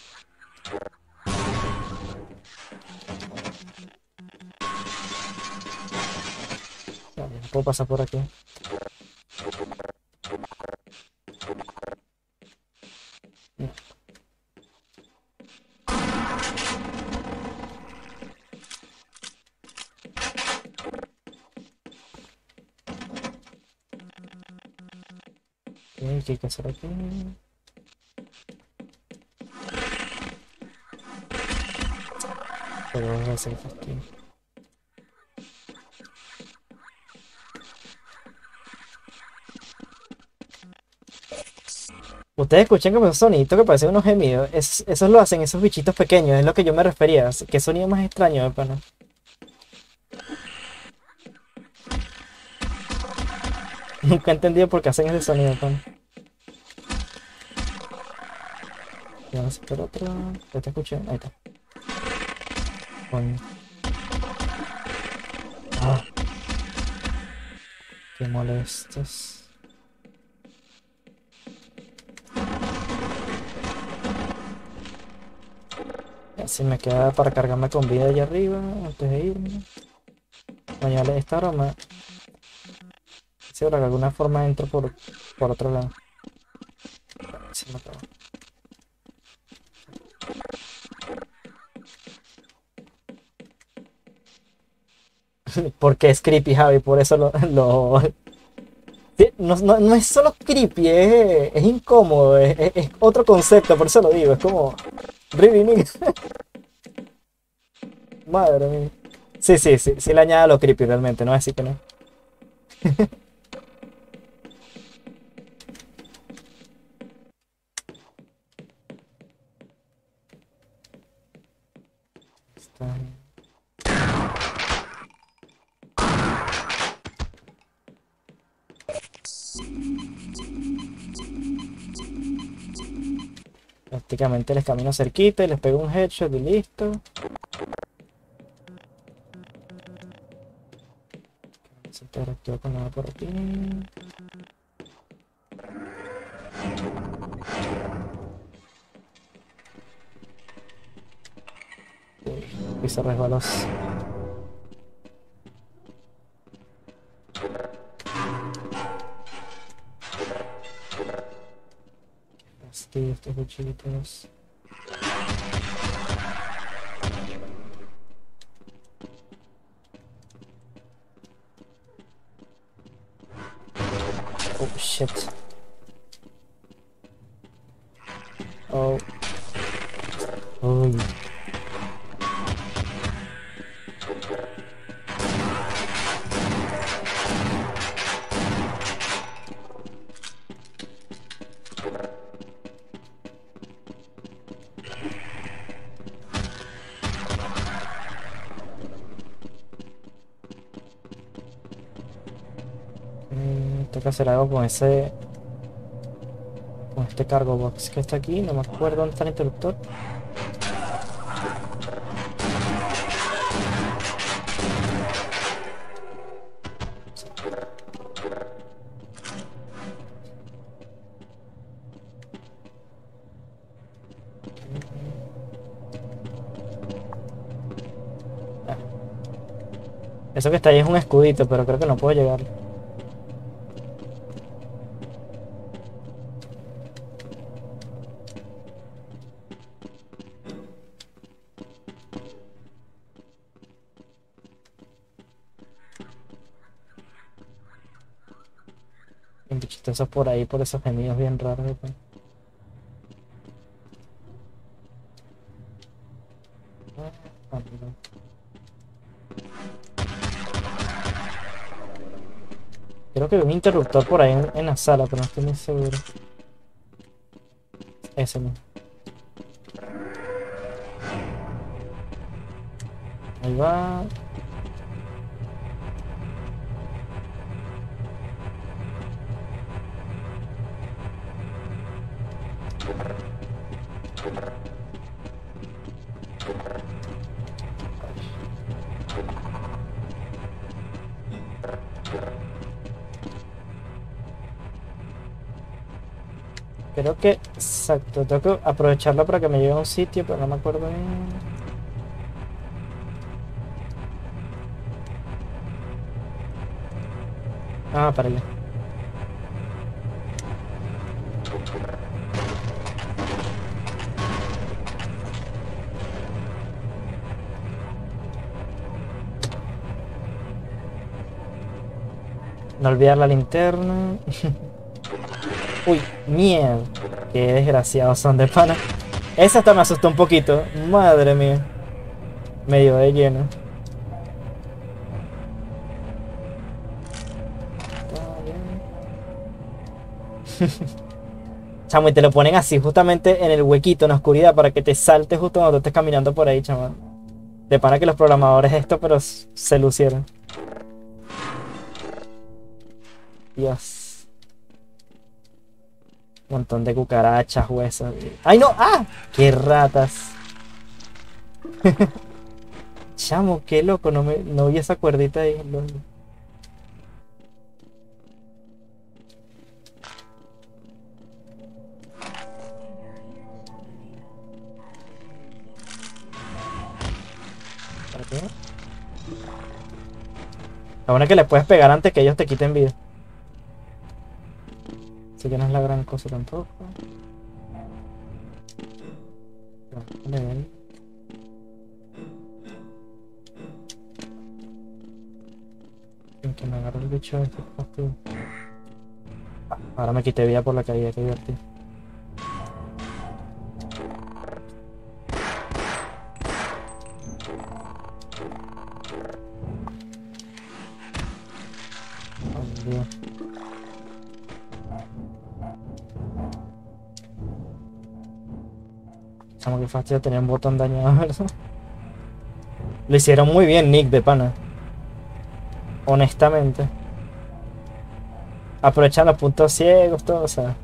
Vale, no puedo pasar por aquí. No. Ok, ¿qué hay que hacer aquí? Pero voy a hacer aquí. Ustedes escuchan como esos soniditos que parecen unos gemidos. Es, esos lo hacen esos bichitos pequeños, es lo que yo me refería. ¿Qué sonido más extraño, de pana? Nunca he entendido por qué hacen ese sonido, pana. Vamos a hacer otro. Ya te escuché. Ahí está. Coño. Ah. Qué molestos. Así me queda para cargarme con vida allá arriba antes de irme. Bañarle esta aroma. Si ahora de alguna forma entro por, por otro lado. Se me acabó. Porque es creepy, Javi, por eso lo... lo... Sí, no, no, no es solo creepy, es, es incómodo, es, es, es otro concepto, por eso lo digo, es como... Really, nigga. Madre mía. Sí, sí, sí, sí le añade lo creepy realmente, no es así que no. Está bien. Prácticamente les camino cerquita y les pego un headshot y listo. Se interactúa con nada por aquí. Uy, piso resbaloso. Fastidio estos cuchillitos. Oh shit. Oh. Uy. Mm, tengo que hacer algo con ese... con este cargo box que está aquí. No me acuerdo dónde está el interruptor. Ah. Eso que está ahí es un escudito, pero creo que no puedo llegar. Un bichito esos por ahí, por esos gemidos bien raros. Pues. Ah, no. Creo que vi un interruptor por ahí en, en la sala, pero no estoy muy seguro. Ese mismo. Ahí va. Creo que, exacto, tengo que aprovecharlo para que me lleve a un sitio, pero no me acuerdo bien. Ah, para allá. No olvidar la linterna. Uy, mierda. Qué desgraciados son de pana. Esa hasta me asustó un poquito. Madre mía. Medio de lleno. Chamo, y te lo ponen así, justamente en el huequito, en la oscuridad, para que te saltes justo cuando tú estés caminando por ahí, chamo. De pana que los programadores esto, pero se lucieron. Dios. Un montón de cucarachas, huesos. ¡Ay, no! ¡Ah! ¡Qué ratas! Chamo, qué loco, no, me, no vi esa cuerdita ahí. No. Lo bueno es que le puedes pegar antes que ellos te quiten vida. Así que no es la gran cosa tampoco. Vale. Sin que me agarre el bicho este fastidio. Ah, ahora me quité vida por la caída, qué divertido. Oh, Dios. Chamo, qué fastidio tener un botón dañado, ¿verdad? Lo hicieron muy bien, Nick, de pana. Honestamente. Aprovechan los puntos ciegos, todo, o sea.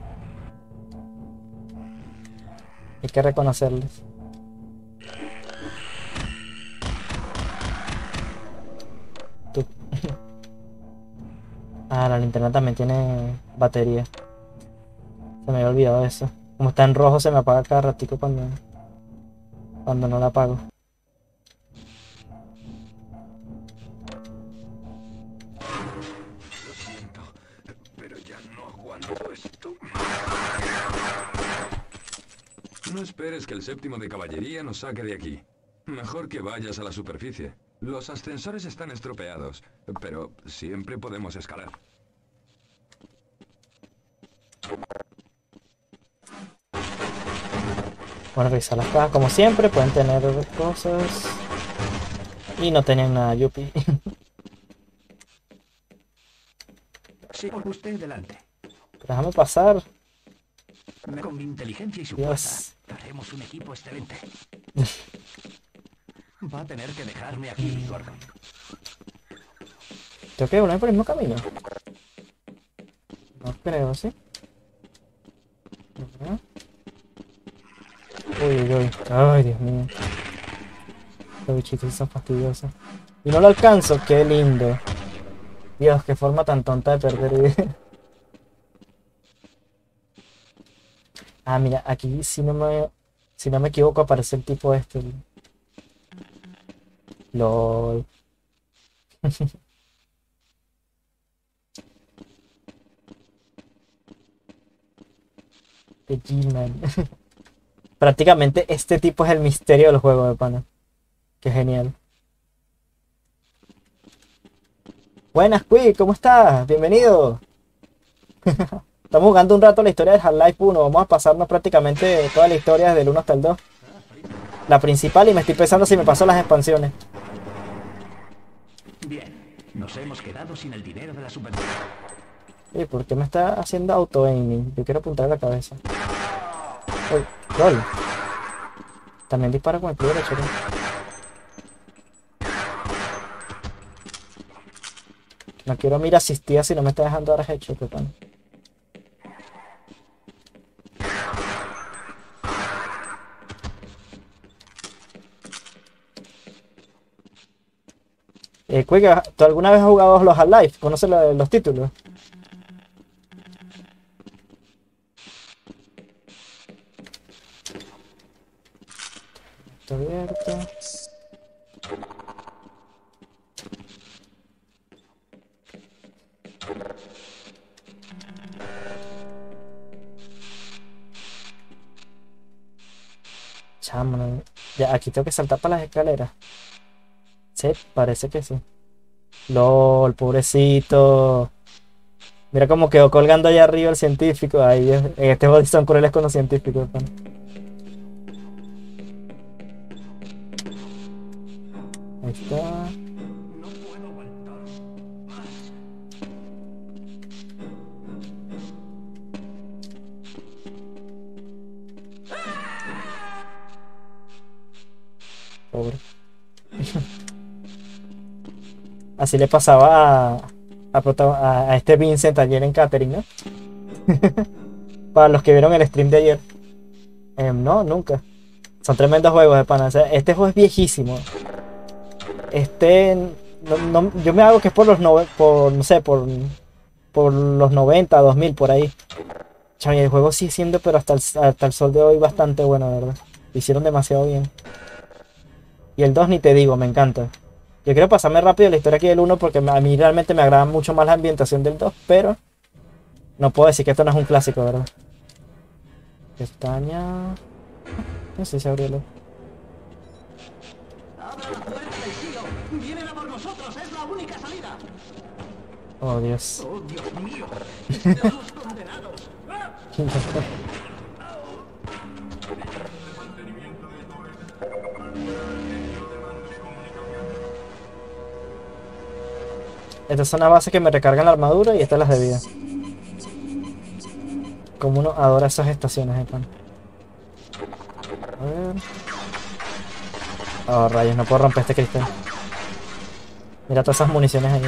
Hay que reconocerles. Tú. Ah, la linterna también tiene batería. Se me había olvidado eso. Como está en rojo se me apaga cada ratico cuando, cuando no la apago. Lo siento, pero ya no aguanto esto. No esperes que el séptimo de caballería nos saque de aquí. Mejor que vayas a la superficie. Los ascensores están estropeados, pero siempre podemos escalar. Bueno, revisar las cajas como siempre, pueden tener cosas. Y no tenían nada, yupi. Sí, por usted delante. Déjame pasar. Con mi inteligencia y su Dios. fuerza, haremos un equipo excelente. Va a tener que dejarme aquí, Gordon. ¿Tengo que volver por el mismo camino? No creo, ¿sí? Ajá. Uy, uy, uy. Ay, Dios mío. Los bichitos son fastidiosos. Y no lo alcanzo, qué lindo. Dios, qué forma tan tonta de perder vida. Ah, mira, aquí si no me, si no me equivoco aparece el tipo este. el- LOL. The G-Man. Prácticamente este tipo es el misterio del juego de pana. Qué genial. Buenas, Quick, ¿cómo estás? Bienvenido. Estamos jugando un rato la historia del Half-Life uno. Vamos a pasarnos prácticamente toda la historia desde el uno hasta el dos. La principal y me estoy pensando si me paso las expansiones. Bien, nos hemos quedado sin el dinero de la subvención. Oye, ¿por qué me está haciendo auto-aiming? Yo quiero apuntar a la cabeza. Uy, LOL. También dispara con el pie derecho, ¿no? No quiero mira asistida si no me está dejando dar headshot, de pana. Eh, Quick, ¿tú alguna vez has jugado los Half-Life? ¿Conoces lo- los títulos? Está abierto. Chamo, no- ya, aquí tengo que saltar para las escaleras. Sí, parece que sí. LOL, pobrecito. Mira cómo quedó colgando allá arriba el científico. Ay, Dios, en este juego son crueles con los científicos, pana. Ahí está. Pobre. Así le pasaba a, a, prota- a- a este Vincent ayer en Catherine, ¿no? Para los que vieron el stream de ayer. Em, no, nunca. Son tremendos juegos de pana. O sea, este juego es viejísimo. Este, no, no- yo me hago que es por los nove- por, no sé, por, por los noventa, dos mil, por ahí. Chaval, y el juego sigue siendo, pero hasta el, hasta el sol de hoy, bastante bueno, de verdad. Lo hicieron demasiado bien. Y el dos ni te digo, me encanta. Yo quiero pasarme rápido la historia aquí del uno porque a mí realmente me agrada mucho más la ambientación del dos, pero no puedo decir que esto no es un clásico, ¿verdad? Pestaña... No sé si abrió. ¡Vienen a por nosotros! ¡Es la única salida! Oh, Dios. ¡Oh, Dios mío! ¡Estamos condenados! Estas son las bases que me recargan la armadura y estas las de vida. Como uno adora esas estaciones, eh, pan. A ver. Oh, rayos, no puedo romper este cristal. Mira todas esas municiones ahí.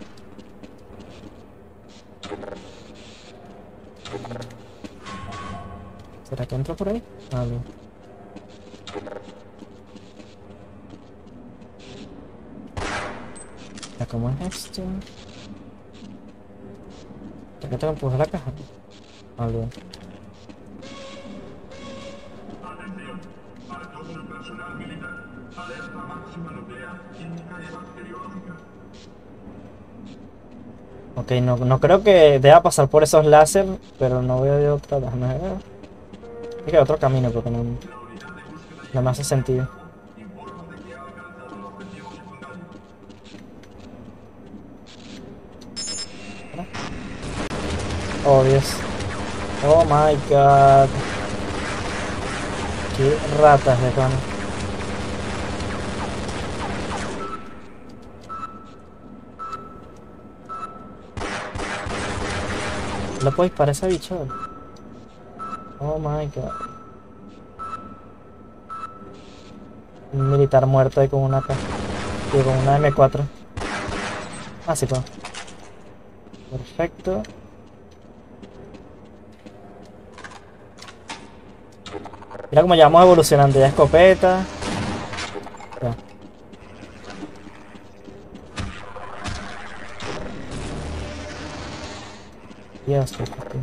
¿Será que entro por ahí? Ah, no. Ya, ¿cómo es esto? ¿Ya que tengo que empujar la caja? Ah, bien. Atención, para todo el personal militar. Alerta máxima nuclear, química y bacteriológica. Ok, no, no creo que deba pasar por esos láser, pero no veo de otra. Déjame ver. Es que hay otro camino porque no, no me hace sentido. Oh, Dios. Oh my god. Qué ratas de cono. ¿Le puedo disparar a ese bicho? Oh my god. Un militar muerto ahí con una K. Y con una M cuatro. Ah, sí puedo. Perfecto. Mira cómo ya vamos evolucionando. Ya escopeta. Ya. Dios, qué fastidio.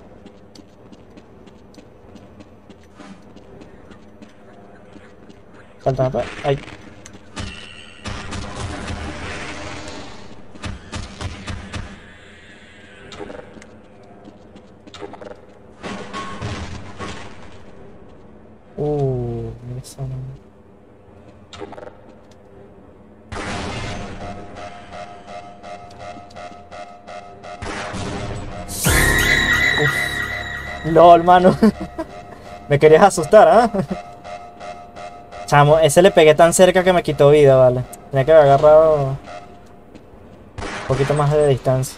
Falta una. Ay. Uh, eso no. Uf. LOL, mano. Me querías asustar, ¿ah? ¿eh? Chamo, ese le pegué tan cerca que me quitó vida, vale. Tenía que haber agarrado un poquito más de distancia.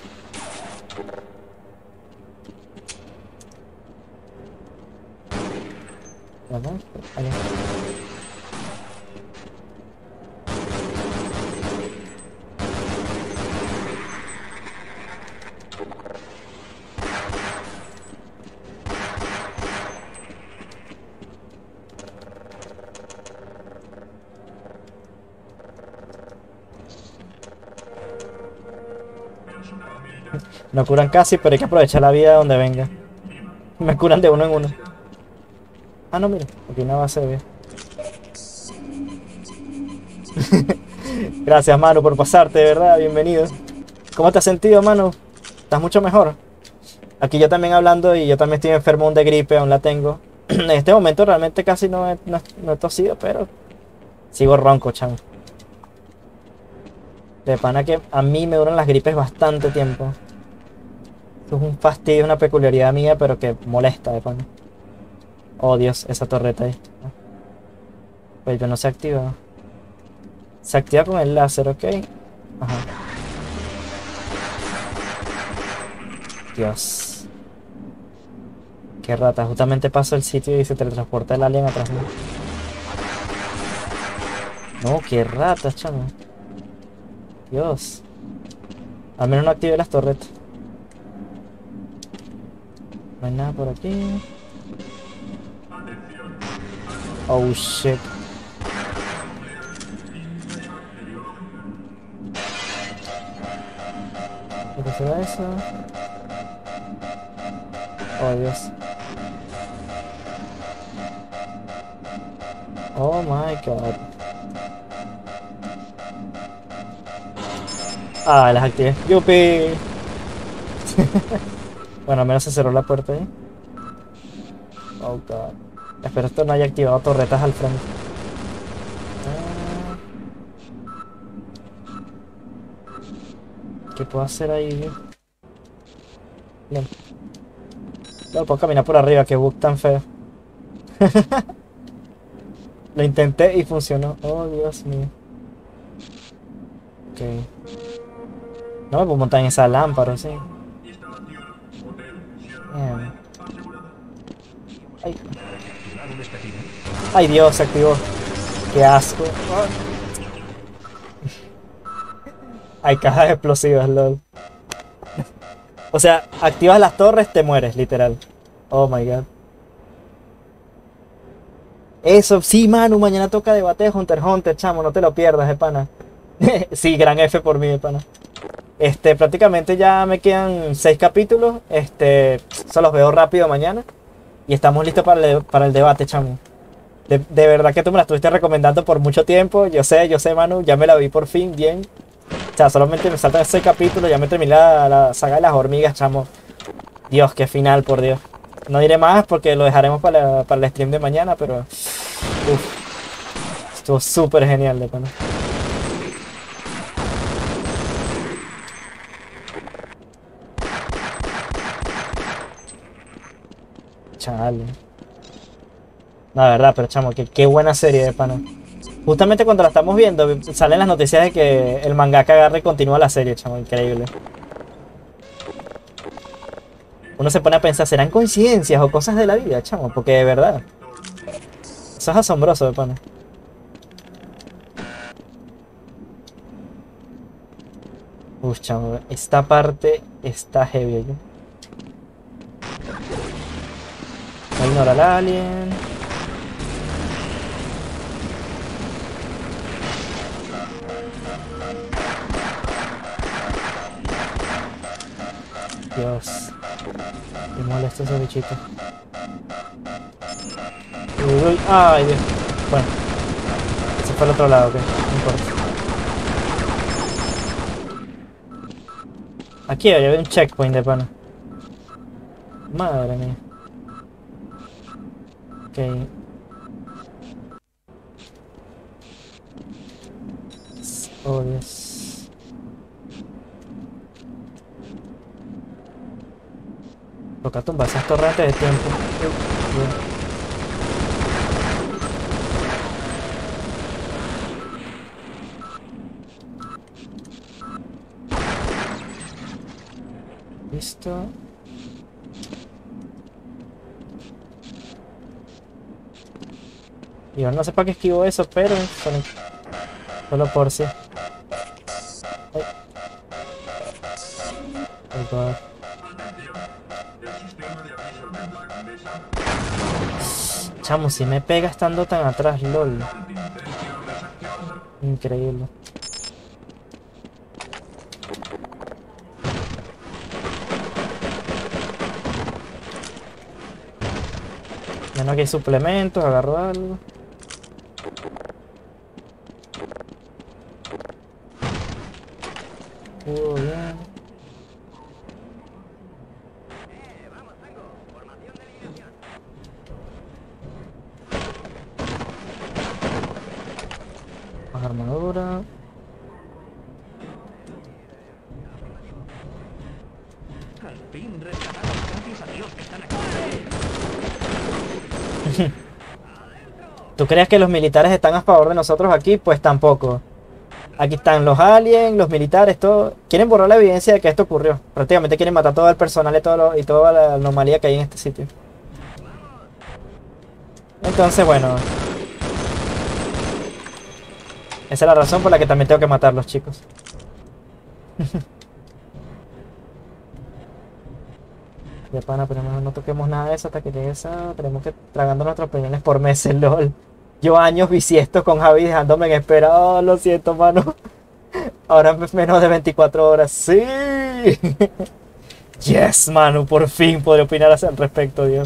¿Verdad? Allá. No curan casi, pero hay que aprovechar la vida de donde venga. Me curan de uno en uno. Ah, no, mira, aquí una base de vida. Gracias, Manu, por pasarte, de verdad, bienvenido. ¿Cómo te has sentido, Manu? ¿Estás mucho mejor? Aquí yo también hablando y yo también estoy enfermo aún de gripe, aún la tengo. En este momento realmente casi no he, no, no he tosido, pero sigo ronco, chamo. De pana que a mí me duran las gripes bastante tiempo. Esto es un fastidio, una peculiaridad mía, pero que molesta de pana. Oh, Dios, esa torreta ahí. Pero no se activa. Se activa con el láser, ¿ok? Ajá. Dios. Qué rata. Justamente paso el sitio y se teletransporta el alien atrás mío. No, qué rata, chamo. Dios. Al menos no active las torretas. No hay nada por aquí. Oh shit. ¿Qué será eso? Oh Dios. Oh my god. Ah, las activé. ¡Yupi! Bueno, al menos se cerró la puerta ahí. Oh god. Espero esto no haya activado torretas al frente. Ah. ¿Qué puedo hacer ahí? Bien. No puedo caminar por arriba, que bug tan feo. Lo intenté y funcionó. Oh, Dios mío. Ok. No me puedo montar en esa lámpara, sí. Bien. Ay. Ay, Dios, se activó. Qué asco. Hay cajas explosivas, lol. O sea, activas las torres, te mueres, literal. Oh my god. Eso, sí, Manu, mañana toca debate de Hunter x Hunter, chamo, no te lo pierdas, de pana. Sí, gran F por mí, de pana. Este, prácticamente ya me quedan seis capítulos. Este, se los veo rápido mañana. Y estamos listos para el, para el debate, chamo. De, de verdad que tú me la estuviste recomendando por mucho tiempo. Yo sé, yo sé, Manu, ya me la vi por fin, bien. O sea, solamente me saltan seis capítulos, ya me terminé la, la saga de las hormigas, chamo. Dios, qué final, por Dios. No diré más porque lo dejaremos para, para el stream de mañana, pero... Uf, estuvo súper genial, de pana. Chale. La verdad, pero chamo, que qué buena serie, de pana. Justamente cuando la estamos viendo, salen las noticias de que el mangaka agarra y continúa la serie, chamo, increíble. Uno se pone a pensar, ¿serán coincidencias o cosas de la vida, chamo? Porque de verdad, eso es asombroso, de pana. Uf, chamo, esta parte está heavy, ¿eh? Voy a ignorar al alien. Dios. Qué molesto ese bichito. Uy, uy. Ay, Dios. Bueno. Se fue al otro lado, ok. No importa. Aquí había un checkpoint de pana. Madre mía. Ok. Oh, Dios. Toca tumbar esas torrentes de tiempo. Listo. Y yo no sé para qué esquivo eso, pero solo, solo por si. Ay. Oh God. Chamo, si me pega estando tan atrás, lol. Increíble. Menos que hay suplementos, agarro algo. Uh, bien. Más armadura. Al fin rescatados, gracias a Dios que están aquí. ¿Tú crees que los militares están a favor de nosotros aquí? Pues tampoco. Aquí están los aliens, los militares, todo. Quieren borrar la evidencia de que esto ocurrió. Prácticamente quieren matar todo el personal y, todo lo, y toda la anomalía que hay en este sitio. Entonces, bueno. Esa es la razón por la que también tengo que matarlos, chicos. De pana, pero no, no toquemos nada de eso hasta que llegue esa. Tenemos que tragando nuestras opiniones por meses, lol. Yo años bisiesto con Javi dejándome en espera. Oh, lo siento, mano. Ahora es menos de veinticuatro horas. ¡Sí! Yes, Manu. Por fin podré opinar al respecto, Dios.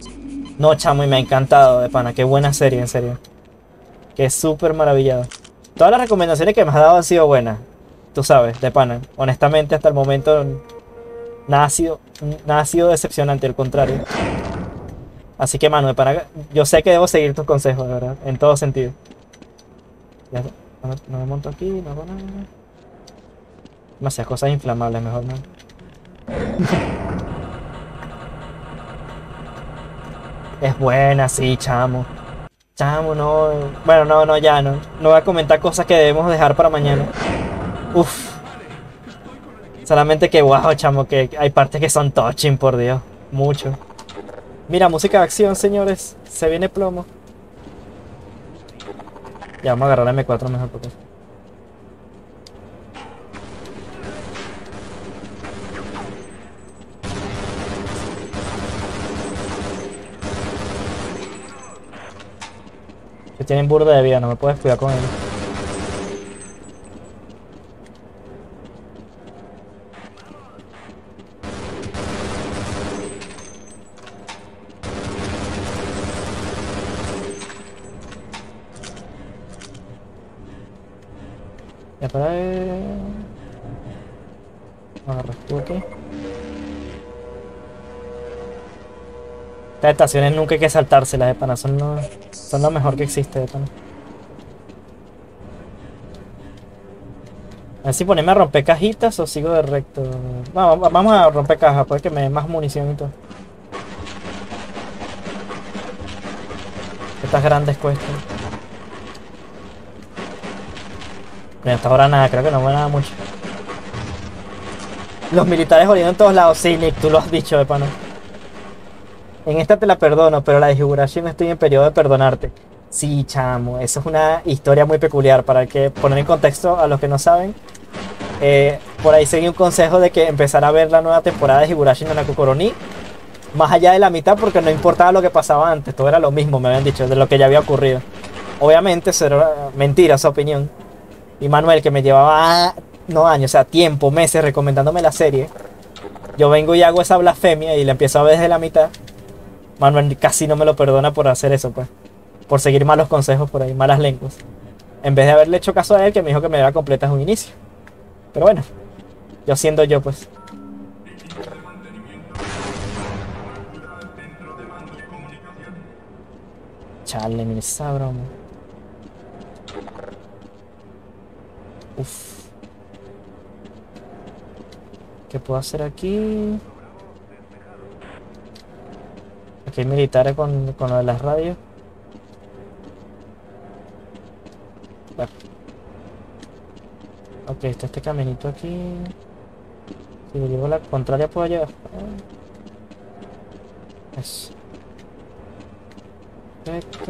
No, chamo, y me ha encantado, de pana. Qué buena serie, en serio. Que súper maravillado. Todas las recomendaciones que me has dado han sido buenas. Tú sabes, de pana. Honestamente, hasta el momento nada ha sido, nada ha sido decepcionante, al contrario. Así que, mano, de pana, yo sé que debo seguir tus consejos, de verdad, en todo sentido. Ya, no, no me monto aquí, no hago nada. Demasiadas cosas inflamables, mejor no. Es buena, sí, chamo. Chamo, no. Bueno, no, no, ya no. No voy a comentar cosas que debemos dejar para mañana. Uf. Solamente que, wow, chamo, que hay partes que son touching, por Dios. Mucho. Mira, música de acción, señores. Se viene plomo. Ya, vamos a agarrar la eme cuatro mejor porque... Que tienen burda de vida, no me puedes cuidar con ellos. Ya para ver... Agarras tú aquí. Estas estaciones nunca hay que saltárselas, de pana, son lo, son lo mejor que existe, de pana. A ver si ponerme a romper cajitas o sigo de recto. Vamos, vamos a romper cajas, pues que me dé más munición y todo. Estas grandes cuestan. Pero hasta ahora nada, creo que no me nada mucho. Los militares oliendo en todos lados, sí, Nick, tú lo has dicho, de pana. En esta te la perdono, pero la de Higurashi no estoy en periodo de perdonarte. Sí, chamo, eso es una historia muy peculiar. Para que poner en contexto a los que no saben, eh, por ahí seguí un consejo de que empezara a ver la nueva temporada de Higurashi no Nakokoro ni más allá de la mitad, porque no importaba lo que pasaba antes, todo era lo mismo, me habían dicho, de lo que ya había ocurrido. Obviamente, eso era mentira, esa opinión. Y Manuel, que me llevaba, no años, o sea, tiempo, meses recomendándome la serie, yo vengo y hago esa blasfemia y la empiezo a ver desde la mitad. Manuel casi no me lo perdona por hacer eso, pues. Por seguir malos consejos por ahí, malas lenguas. En vez de haberle hecho caso a él, que me dijo que me iba a completar un inicio. Pero bueno, yo siendo yo, pues. Chale, mira esa broma. Uf. ¿Qué puedo hacer aquí? Aquí hay militares con, con lo de las radios. Bueno. Ok, está este caminito aquí. Si le llevo la contraria puedo llegar. Eso. Perfecto.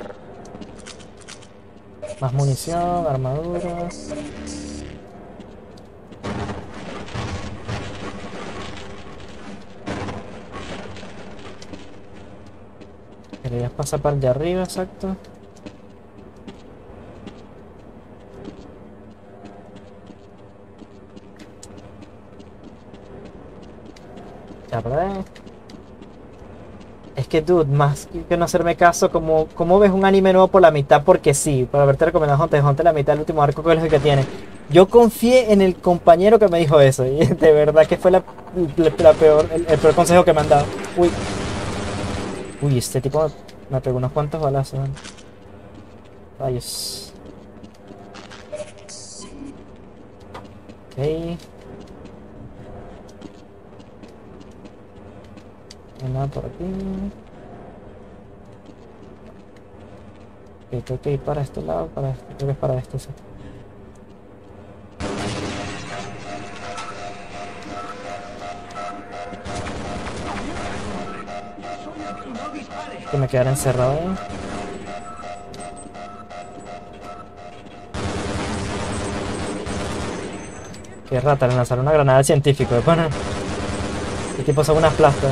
Más munición, armaduras. Querías pasar para el de arriba, exacto. Ya, ¿verdad? Es que, dude, más que no hacerme caso, como, como ves un anime nuevo por la mitad porque sí, por haberte recomendado Hunter x Hunter la mitad del último arco que es el que tiene. Yo confié en el compañero que me dijo eso, y de verdad que fue la, la, la peor, el, el peor consejo que me han dado. Uy. Uy, este tipo me pegó unos cuantos balazos. ¿eh? Rayos. Ok. No hay nada por aquí. Ok, tengo que ir para este lado, para este, creo que es para este, sí. Que me quedara encerrado ahí. Qué rata, le lanzaron una granada al científico, bueno. Este tipo son unas plastas.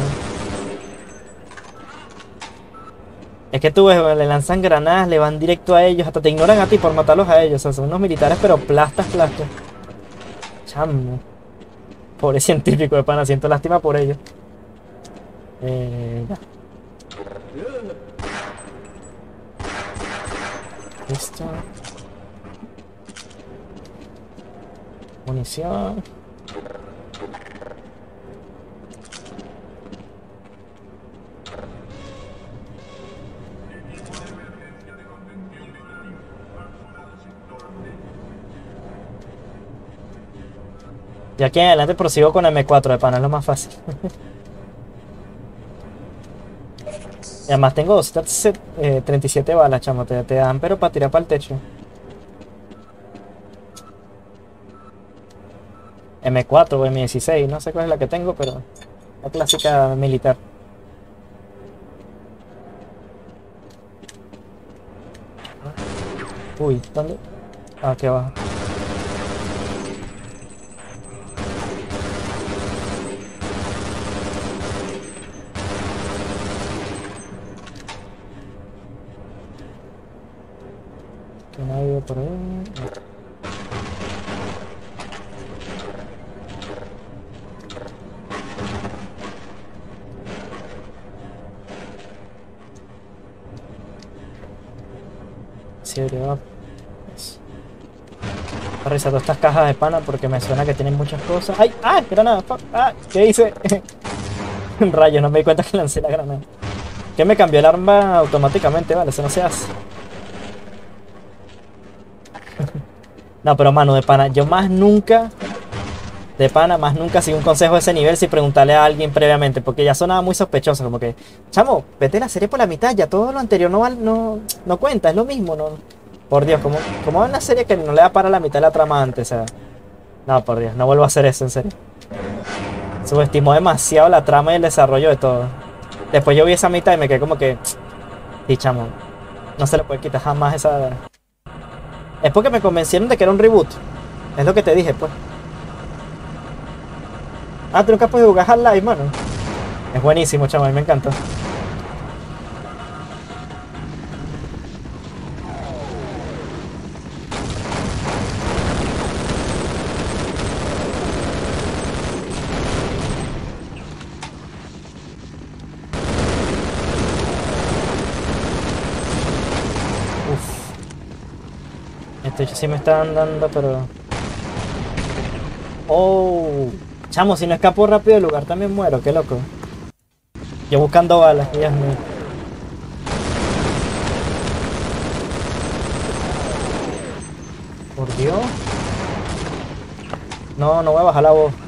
Es que tú ves, le lanzan granadas, le van directo a ellos, hasta te ignoran a ti por matarlos a ellos. O sea, son unos militares, pero plastas, plastas. Chamo. Pobre científico de pana, siento lástima por ellos. Eh, ya. Listo. Munición. Y aquí en adelante prosigo con M cuatro de pana, es lo más fácil. Y además tengo doscientas treinta y siete balas, chamo, te, te dan pero para tirar para el techo. M cuatro o M dieciséis, no sé cuál es la que tengo, pero la clásica militar. Uy, ¿dónde? Ah, aquí abajo. Que nadie por ahí. Sí, debería revisar todas estas cajas de pana porque me suena que tienen muchas cosas. ¡Ay! ¡Ah! ¡Granada! Fuck. ¡Ah! ¿Qué hice? Rayos, no me di cuenta que lancé la granada. Que me cambió el arma automáticamente, vale, eso no se hace. No, pero mano, de pana, yo más nunca, de pana, más nunca sigo un consejo de ese nivel sin preguntarle a alguien previamente, porque ya sonaba muy sospechoso, como que, chamo, vete la serie por la mitad, ya todo lo anterior no, val- no, no cuenta, es lo mismo, no. Por Dios, como, como una serie que no le da para la mitad de la trama antes, o sea. No, por Dios, no vuelvo a hacer eso, en serio. Subestimó demasiado la trama y el desarrollo de todo. Después yo vi esa mitad y me quedé como que, sí, chamo, no se le puede quitar jamás esa. Es porque me convencieron de que era un reboot. Es lo que te dije, pues. Ah, tú nunca puedes jugar Half-Life, mano. Es buenísimo, chamo, a mí me encanta. Uf. Este sí me están dando, pero... Oh. Chamo, si no escapo rápido del lugar también muero, qué loco. Yo buscando balas, Dios mío. Por Dios. No, no voy a bajar la voz.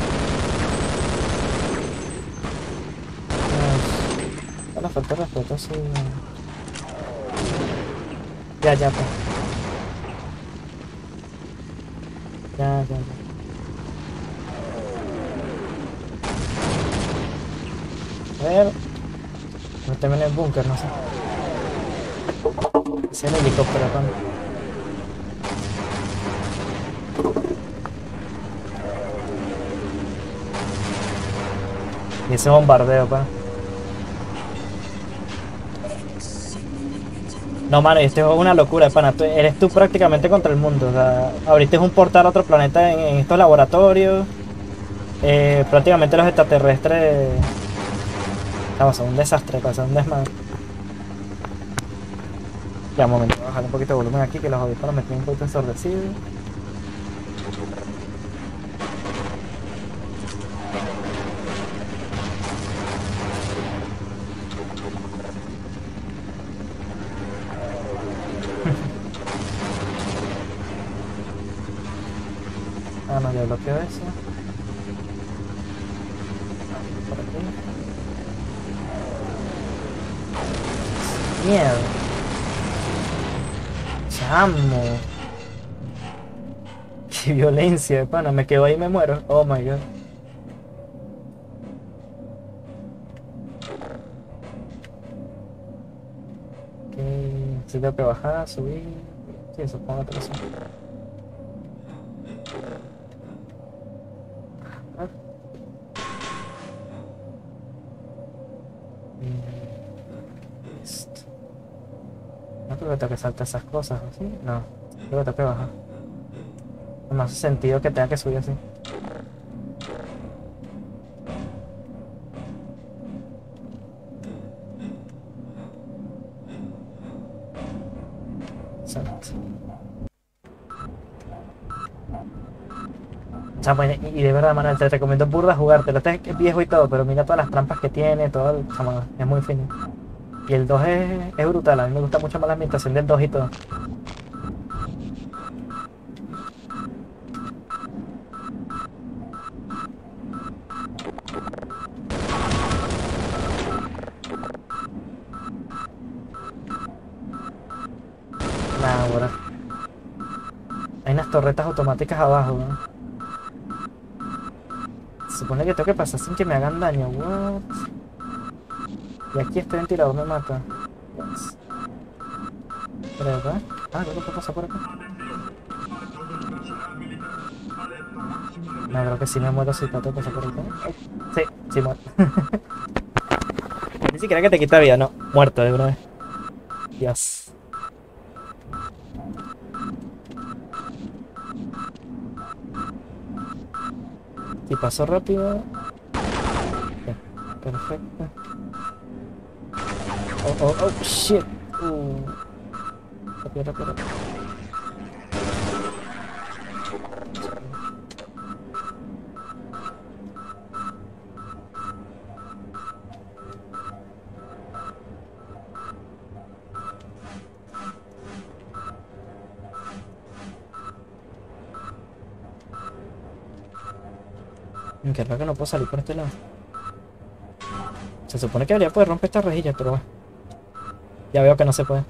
No, la falta de respeto, sí. Ya, ya, pues. Ya, ya, ya. A ver. No te en el búnker, no sé. Es el helicóptero, pan. Y ese bombardeo, pan. No, mano, y esto es una locura, pana. Tú- eres tú prácticamente contra el mundo. O sea, abriste un portal a otro planeta en, en estos laboratorios. Eh, prácticamente los extraterrestres. Vamos, son un desastre, pasa, un desmadre. Ya, un momento, voy a bajar un poquito de volumen aquí, que los audífonos me tienen un poquito ensordecidos. Ah, no, ya bloqueo eso. Por aquí. Mierda. Chamo. Qué violencia, pana. Me quedo ahí y me muero. Oh my god. Ok. Sí, tengo que bajar, subir. Sí, supongo que sí. Ah. Mm, Listo. No creo que tengo que saltar esas cosas, ¿sí? No. Creo que tengo que bajar. No me hace sentido que tenga que subir así. Exacto. Chamo, y y de verdad, Manuel, te recomiendo burda jugártelo. Este es viejo y todo, pero mira todas las trampas que tiene, todo el, chamo, es muy fino. Y el dos es, es brutal, a mí me gusta mucho más la ambientación del dos y todo. Nah, ahora. Hay unas torretas automáticas abajo, ¿no? Se supone que tengo que pasar sin que me hagan daño. What? Y aquí este ventilador me mata. What? ¿Pero acá? Ah, creo que puedo pasar por acá. No, creo que sí me muero si trato de pasar por acá. Sí, sí muero. Ni siquiera que te quita vida, no. Muerto de una vez. Dios. Si paso rápido. Okay, perfecto. Oh, oh, oh, shit. Uh. Rápido, rápido, rápido. Qué raro que no puedo salir por este lado. Se supone que debería poder romper esta rejilla, pero bueno. Ya veo que no se puede.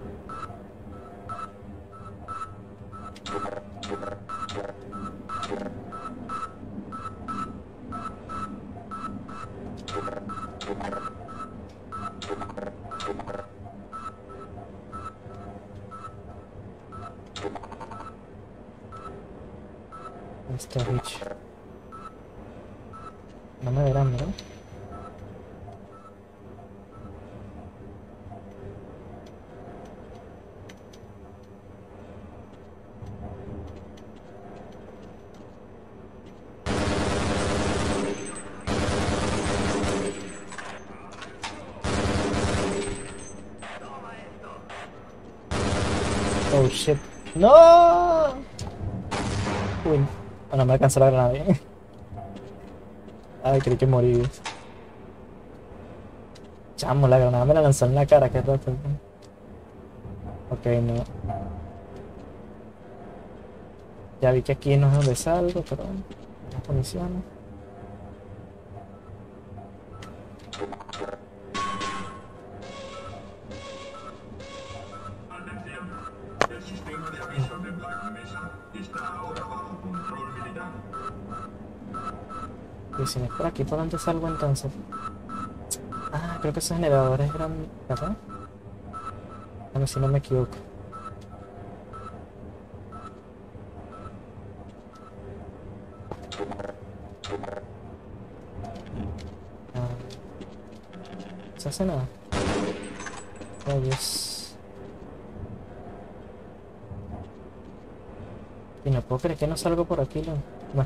Este bicho. No me verán, ¿verdad? Oh shit. ¡No! Uy, bueno, me alcanzó la granada bien. Ay, creí que morí. Chamo, la granada me la lanzó en la cara, qué rato. Ok, no. Ya vi que aquí no es donde salgo, pero las municiones. Atención, el sistema de aviso de Black Mesa está ahora bajo control militar. Y si no es por aquí, ¿por dónde salgo entonces? Ah, creo que esos generadores eran... ¿verdad? A ver si no me equivoco. Ah, ¿no se hace nada? Rayos. Y no puedo creer que no salgo por aquí, ¿no? Bueno.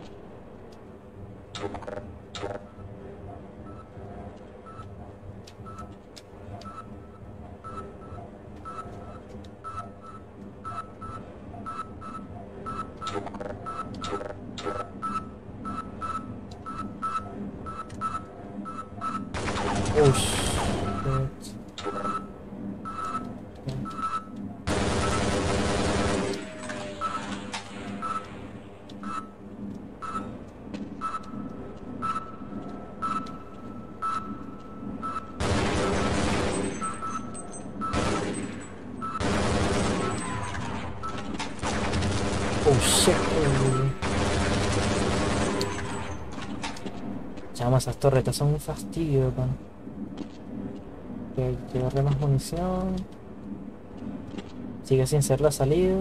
Oh shit. Oh shit. Chama, esas torretas son un fastidio, pan. Que llevarle más munición. Sigue sin ser la salida.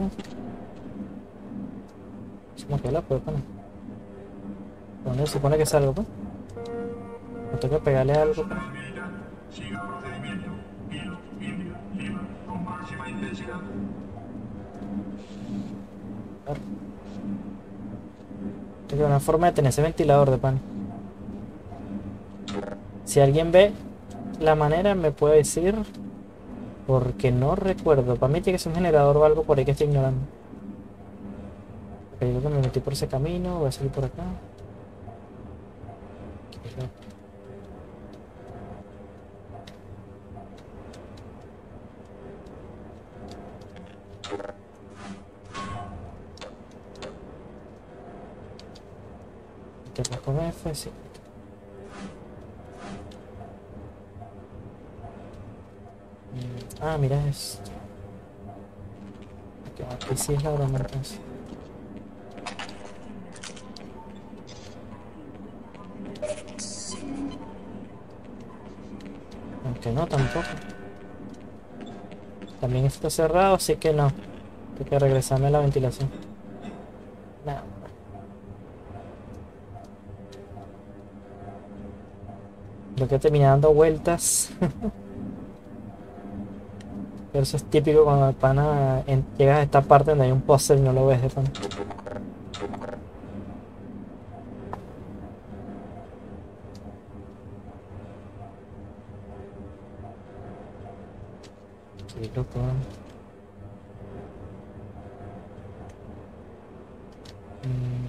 ¿Cómo que la puedo poner? ¿Dónde se supone que salgo, pues? Me tengo que pegarle algo, pues. Siga procedimiento. Kilo, India, Lima, con máxima intensidad. Hay una forma de tener ese ventilador de pan. Si alguien ve la manera, me puede decir. Porque no recuerdo. Para mí tiene que ser un generador o algo por ahí que estoy ignorando. Ok, creo que me metí por ese camino, voy a salir por acá. Meterla con F, sí. Ah, mira esto. Aquí sí es la broma entonces. Aunque no, tampoco. También está cerrado, así que no. Tengo que regresarme a la ventilación. Nada. Lo que termina dando vueltas. Pero eso es típico cuando el pana en, llegas a esta parte donde hay un póster y no lo ves de pana. Qué loco. Mm.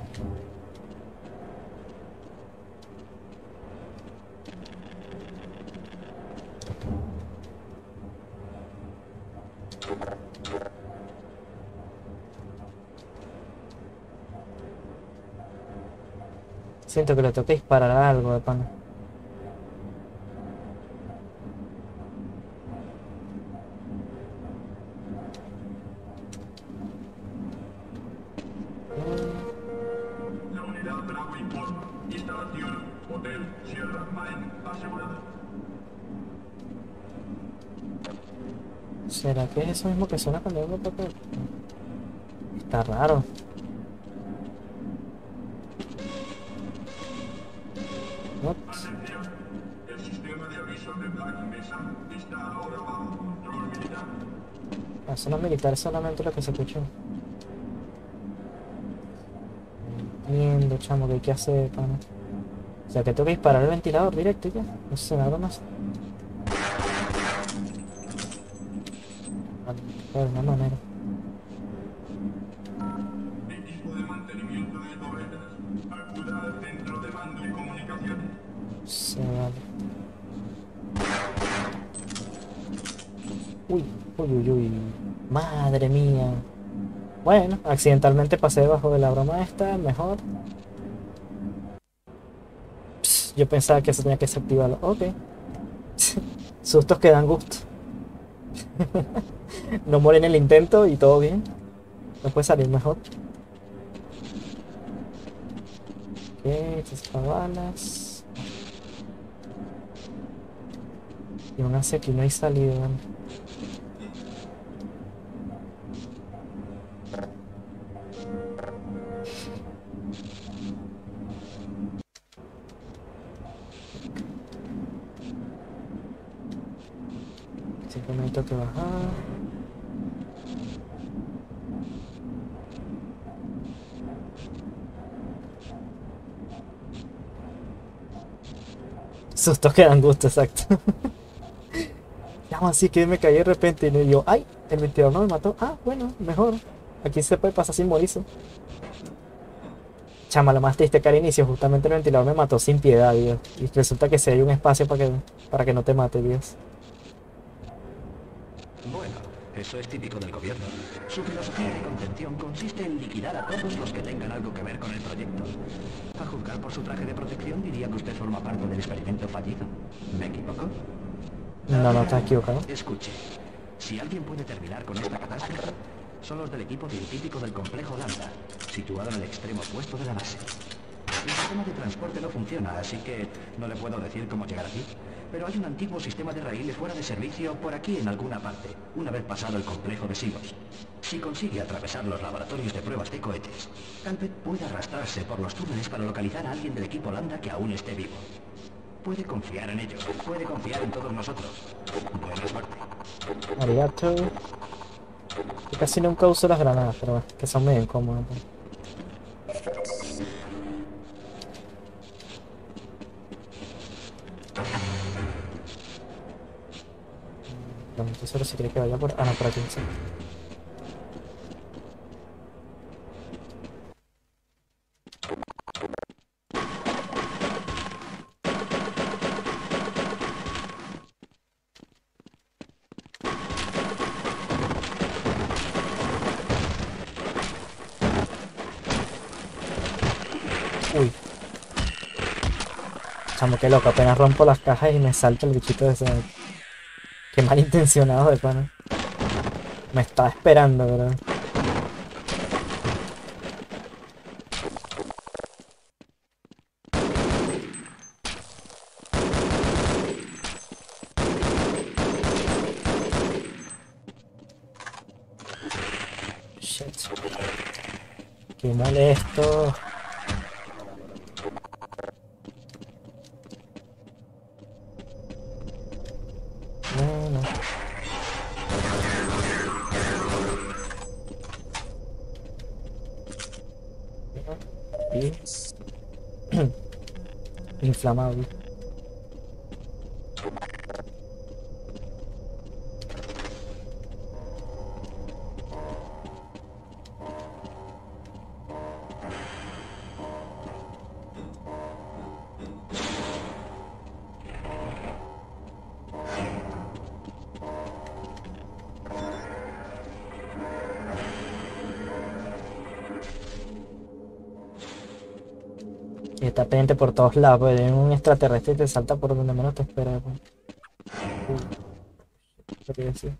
Siento que le toca disparar a algo de pana. La unidad Bravo informa. Instalación, Hotel Sierra Main asegurada. ¿Será que es eso mismo que suena cuando uno toca? Está raro. Atención, el sistema de avisos de Black Mesa está ahora bajo control militar. Ah, son los militares solamente lo que se escuchó. Entiendo, chamo, que hay que hacer, pana. O sea, que tengo que disparar el ventilador directo y ya. No sé, nada más. De alguna manera. Equipo de mantenimiento de torretas. Acuda al centro de mando y comunicaciones. Se vale. Uy, uy, uy, uy. Madre mía. Bueno, accidentalmente pasé debajo de la broma esta, mejor. Pss, yo pensaba que eso tenía que desactivarlo. Ok. Sustos que dan gusto. No morí en el intento y todo bien. No puede salir mejor. Ok, balas. Y aún así aquí no hay salida. Simplemente tengo que bajar. Sustos que dan gusto, exacto. Llamo así que me caí de repente y yo, ay, el ventilador no me mató. Ah, bueno, mejor. Aquí se puede pasar sin morirse. Chama, lo más triste que al inicio, justamente el ventilador me mató sin piedad, Dios. Y resulta que si hay un espacio para que, para que no te mate, Dios. Bueno, eso es típico del gobierno. Su filosofía de contención consiste en liquidar a todos los que tengan algo que ver con el proyecto. A juzgar por su traje de protección, diría que usted forma parte del experimento fallido. ¿Me equivoco? No, no, estás equivocado. Escuche, si alguien puede terminar con esta catástrofe, son los del equipo científico del complejo Lambda, situado en el extremo opuesto de la base. El sistema de transporte no funciona, así que no le puedo decir cómo llegar aquí. Pero hay un antiguo sistema de raíles fuera de servicio por aquí en alguna parte, una vez pasado el complejo de silos. Si consigue atravesar los laboratorios de pruebas de cohetes, tal vez pueda arrastrarse por los túneles para localizar a alguien del equipo Lambda que aún esté vivo. Puede confiar en ellos, puede confiar en todos nosotros. Buena suerte. Arigato. Yo casi nunca uso las granadas, pero bueno, que son medio incómodas. Solo si quiere que vaya por... Ah, no, por aquí, sí. Chamo, qué loco, apenas rompo las cajas y me salta el bichito de ese. Qué malintencionado de pana. Me estaba esperando, bro. Shit. Qué molesto. Bueno. Y... inflamable. Y está pendiente por todos lados, pues hay un extraterrestre y te salta por donde menos te esperas, pues. Uy, ¿qué quería decir?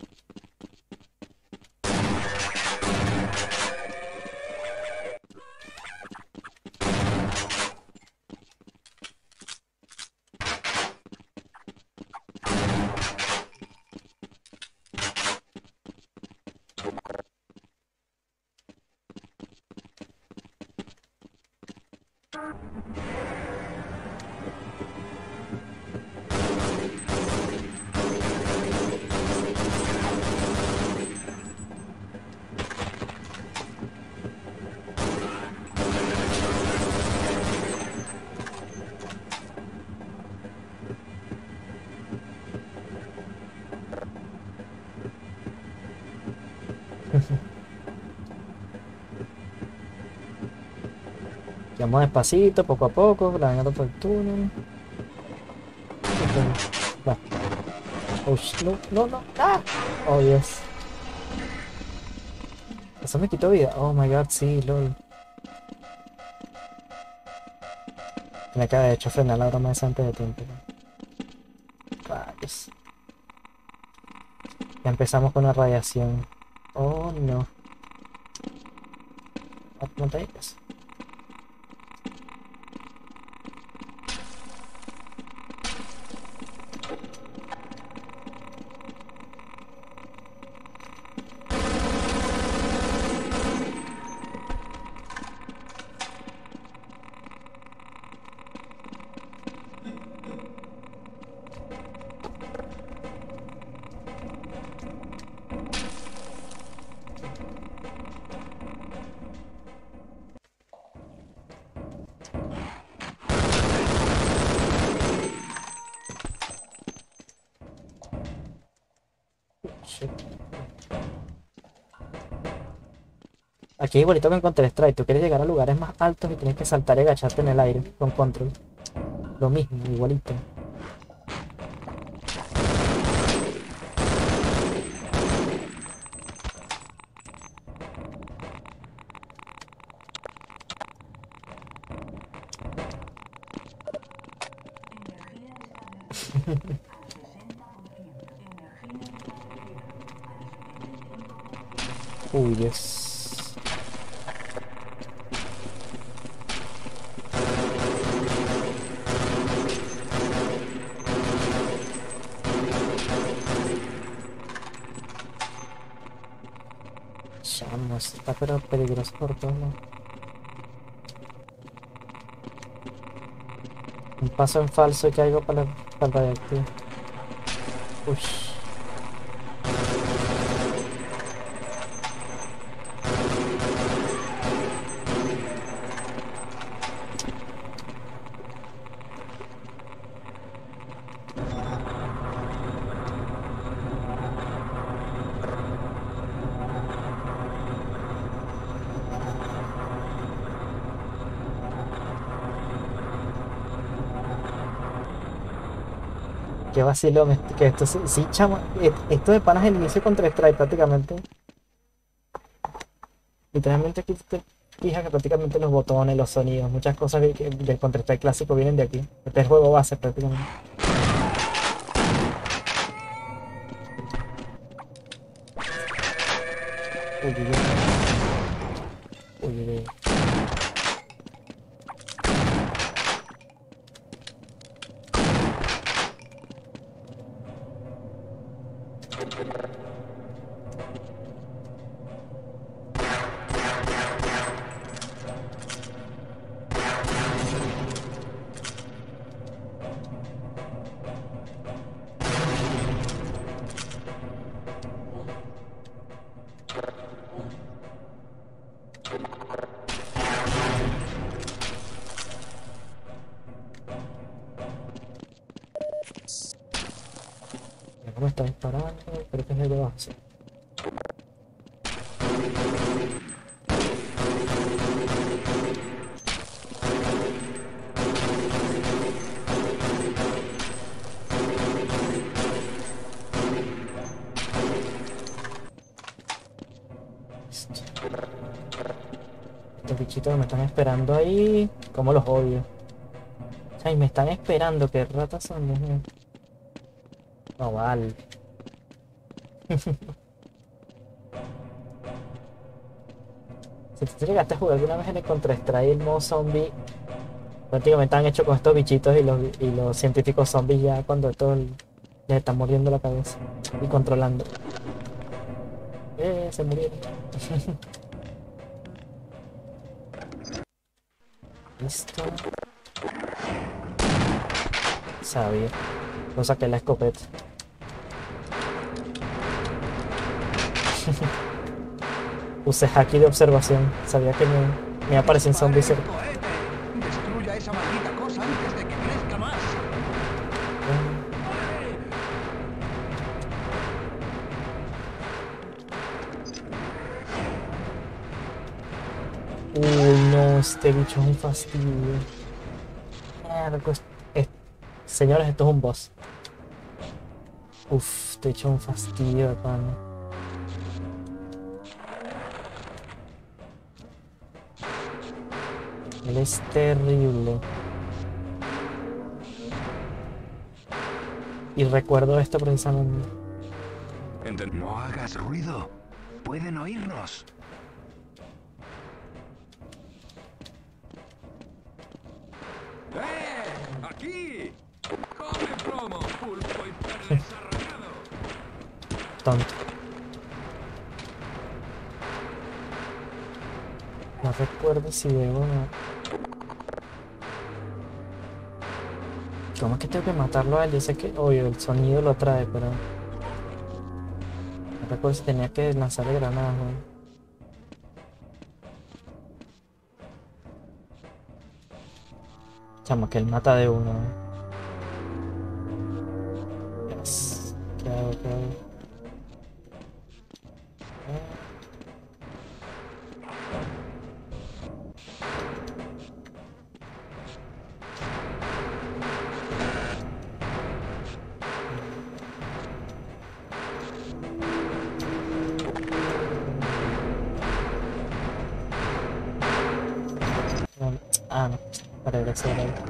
Vamos despacito, poco a poco, planeando por el túnel. Va. Oh, no, no, no. ¡Ah! Oh, Dios. Eso me quitó vida. Oh my god, sí, lol. Me queda de hecho frenar la broma esa antes de tiempo. Rayos. Ya empezamos con la radiación. Oh no. Montañas. Aquí igualito que en Counter-Strike, tú quieres llegar a lugares más altos y tienes que saltar y agacharte en el aire con control. Lo mismo, igualito. Uy, Dios. Chamos, está pero peligroso por todos lados. Un paso en falso y caigo para, para el radioactivo. Uy. Qué vacilón, este- que esto sí, sí, chamo, e- esto de panas el inicio contra Strike prácticamente. Literalmente aquí te fija que prácticamente los botones, los sonidos, muchas cosas que- que del Counter-Strike clásico vienen de aquí. Este es el juego base prácticamente. Uy, uy, uy. Uy, uy, uy. Mira cómo está disparando, creo que es de debajo, sí. Listo. Estos bichitos me están esperando ahí, como los odio. Ay, me están esperando, qué ratas son, Dios mío. No vale. Si tú llegaste a jugar alguna vez en el Counter-Strike, el modo zombie, prácticamente han hecho con estos bichitos y los, y los científicos zombies ya cuando estos les están mordiendo la cabeza y controlando. Eh, se murieron. Listo. Sabía. Lo saqué la escopeta. Usé haki de observación. Sabía que me, me aparecen zombies cerca. Destruya esa maldita cosa antes de que crezca más. Uy, no, este bicho es un fastidio. Mierda, pues, es- señores, esto es un boss. Uf, este bicho es un fastidio de pana. Él es terrible. Y recuerdo esto precisamente. Enten- No hagas ruido. Pueden oírnos. ¡Eh! ¡Aquí! ¡Come plomo, pulpo hiperdesarrollado! Tonto. No recuerdo si debo... ¿Cómo es que tengo que matarlo a él? Yo sé que, obvio, el sonido lo trae, pero... No recuerdo si tenía que lanzarle granadas, ¿no? Chamo, que él mata de uno. Yes. ¿Qué hago? ¿Qué hago? Eh. No, ah, no. Para el acelerador.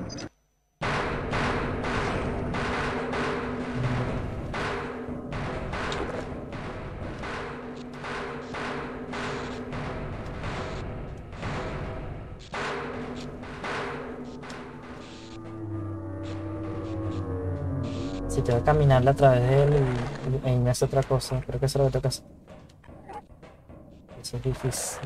Si te voy a caminarle a través de él y, y, y me hace otra cosa, creo que eso es lo que toca hacer. Eso es difícil.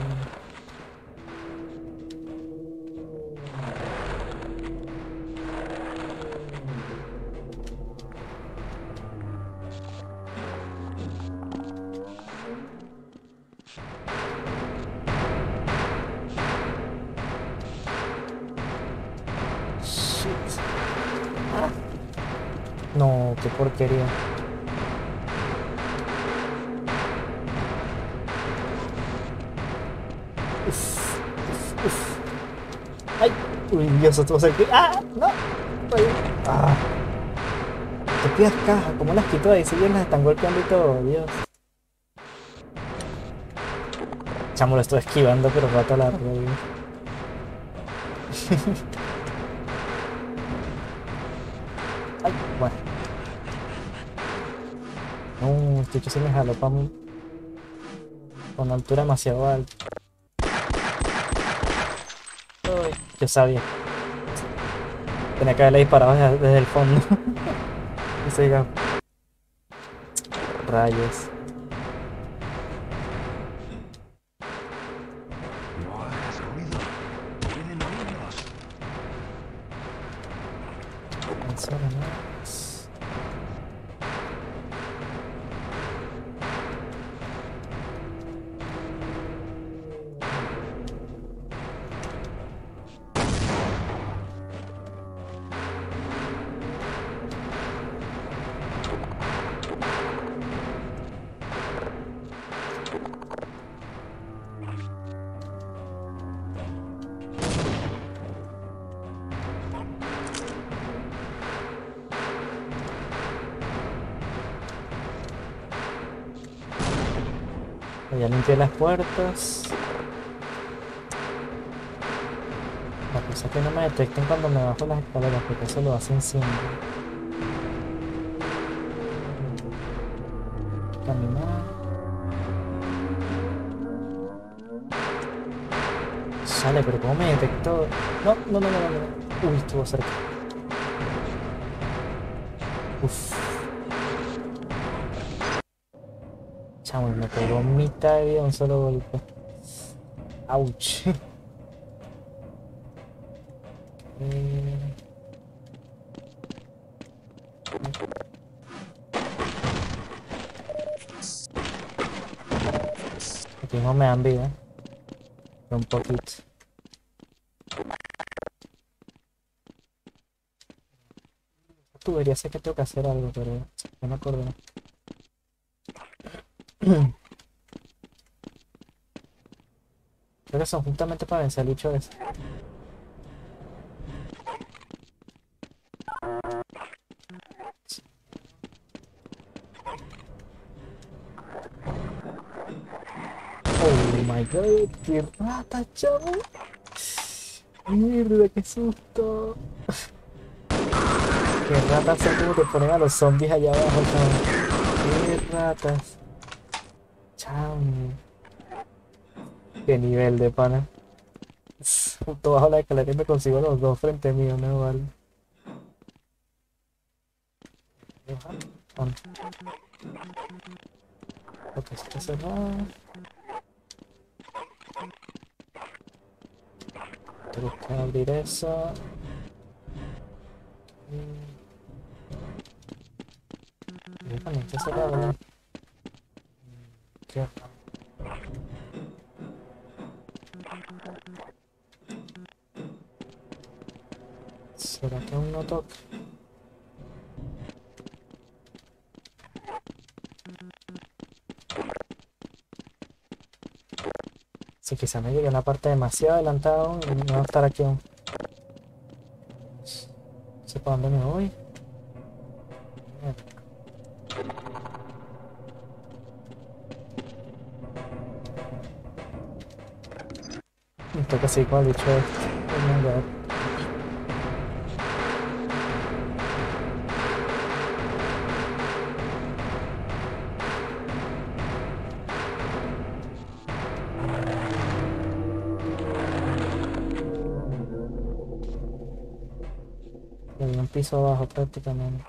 Shit. Ah. No, qué porquería. Uf, uf, uf. Ay, uy, Dios, estuvo cerca. ¡Ah! ¡No! Ay, ¡ah! Te pidas caja, ¿cómo las quito ahí? Si ellos las están golpeando y todo, Dios. Chamo, lo estoy esquivando, pero rato largo. Ay, bueno. No, este bicho se me jaló para mí. Con una altura demasiado alta. Uy, yo sabía. Tenía que haberle disparado desde, desde el fondo. Ese diga. Rayos. No hagas ruido. Pueden oírnos. Lanzar más. Ya limpié las puertas. La cosa es que no me detecten cuando me bajo las escaleras, porque eso lo hacen siempre. Caminar. Sale, pero ¿cómo me detectó? No, no, no, no, no, no. Uy, estuvo cerca. Uf. Chamo, me pegó mitad de vida de un solo golpe. Ouch. eh... Aquí no me dan vida. Pero un poquito. Tubería, sé que tengo que hacer algo, pero no me acuerdo. Creo que son justamente para vencer al bicho ese. Oh my god, qué rata, chavo. Mierda, qué susto. Qué ratas son como te ponen a los zombies allá abajo, chavo. Qué ratas. Chao. Qué nivel de pana. Justo bajo la escalera y me consigo los dos frente mío, no vale. Ok, está cerrado. Tengo que abrir eso. Y también está cerrado, ¿no? Qué raro. ¿Será que aún no toca? Si quizá me llegue a una parte demasiado adelantada aún y no va a estar aquí aún. No sé para dónde me voy. Me toca así como el bicho este. Oh my god. Hay un piso abajo prácticamente.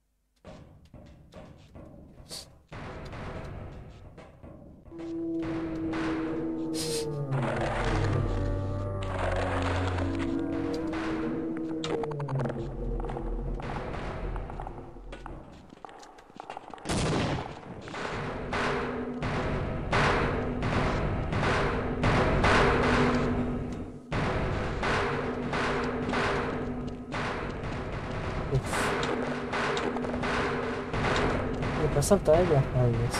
¿Me puede saltar ella? Ay, Dios.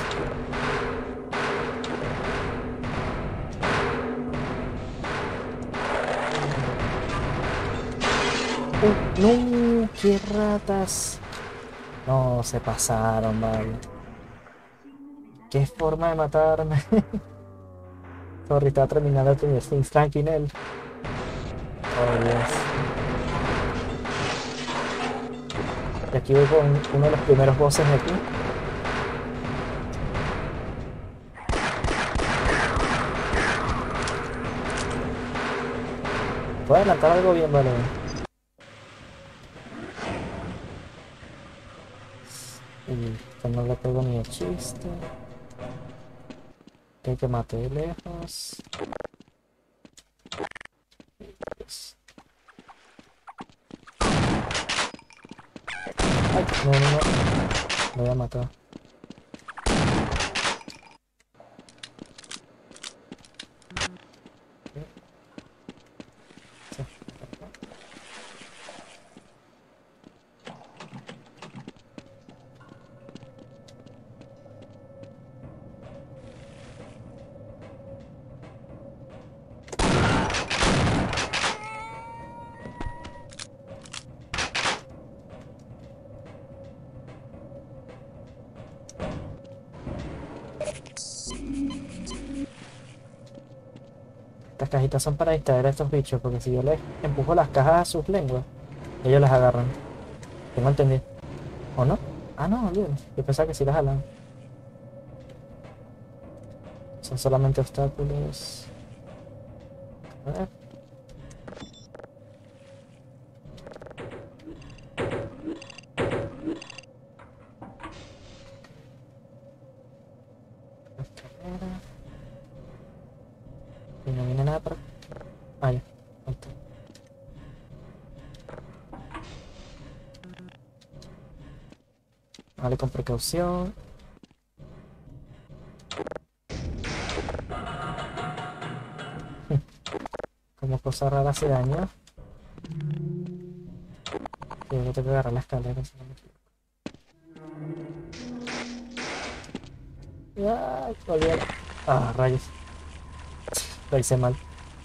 Uh, no, qué ratas. No, se pasaron, vale. Qué forma de matarme. Sorry, estaba terminando el primer Things Tranquil. Oh, Dios. Y aquí voy con uno de los primeros bosses de aquí. ¿Puedo adelantar algo bien, vale? Y esto no le pego ni el chiste. Hay que matar de lejos. Pues. Ay, no, no, no. Lo voy a matar. Estas cajitas son para distraer a estos bichos, porque si yo les empujo las cajas a sus lenguas, ellos las agarran. Tengo entendido. ¿O no? Ah, no, olvídalo. Yo pensaba que sí las jalan. Son solamente obstáculos. A ver. Escalera. Y no viene nada para... Ah, ya. Ahí está. Vale, con precaución. Como cosa rara se daña. Yo tengo que agarrar la escalera. Si no me equivoco. Ay, olvidé. Ah, rayos. Lo hice mal.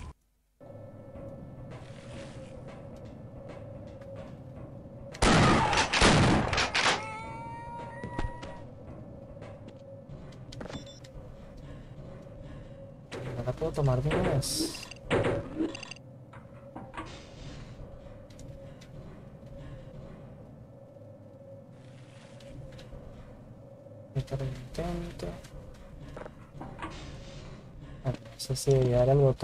No la puedo tomar de una vez. Este era el intento. No sé si llegar al botón.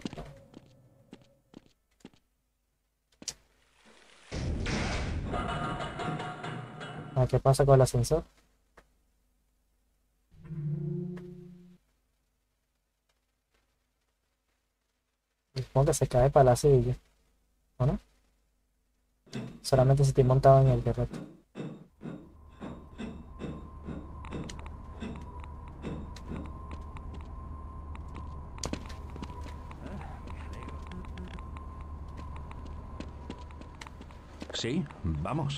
Ah, ¿qué pasa con el ascensor? Supongo que se cae para la silla, ¿o no? Solamente si estoy montado en el carrete. Sí, vamos.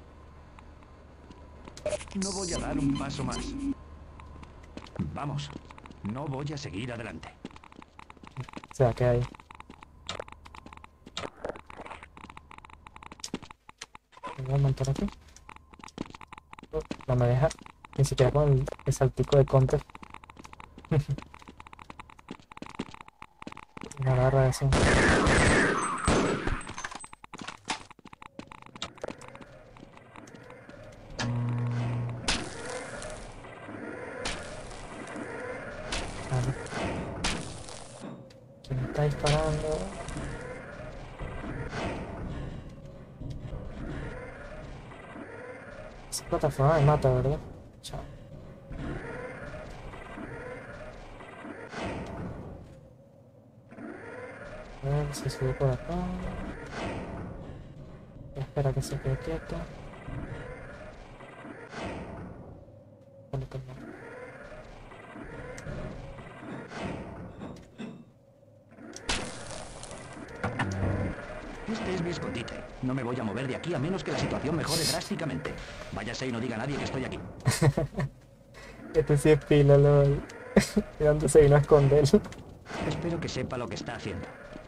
No voy a dar un paso más. Vamos. No voy a seguir adelante. O sea, que hay. Voy a montar aquí. Oh, no me deja. Ni siquiera con el, el saltico de counter. Me agarra eso. ¿Quién está disparando? Esa plataforma me mata, ¿verdad? Chao. A ver si subo por acá. Espera que se quede quieto. Vale, pues no. Este es mi escondite. No me voy a mover de aquí a menos que la situación mejore drásticamente. Váyase y no diga a nadie que estoy aquí. Este sí es pila, lol. ¿De dónde se vino a esconder? Espero que sepa lo que está haciendo.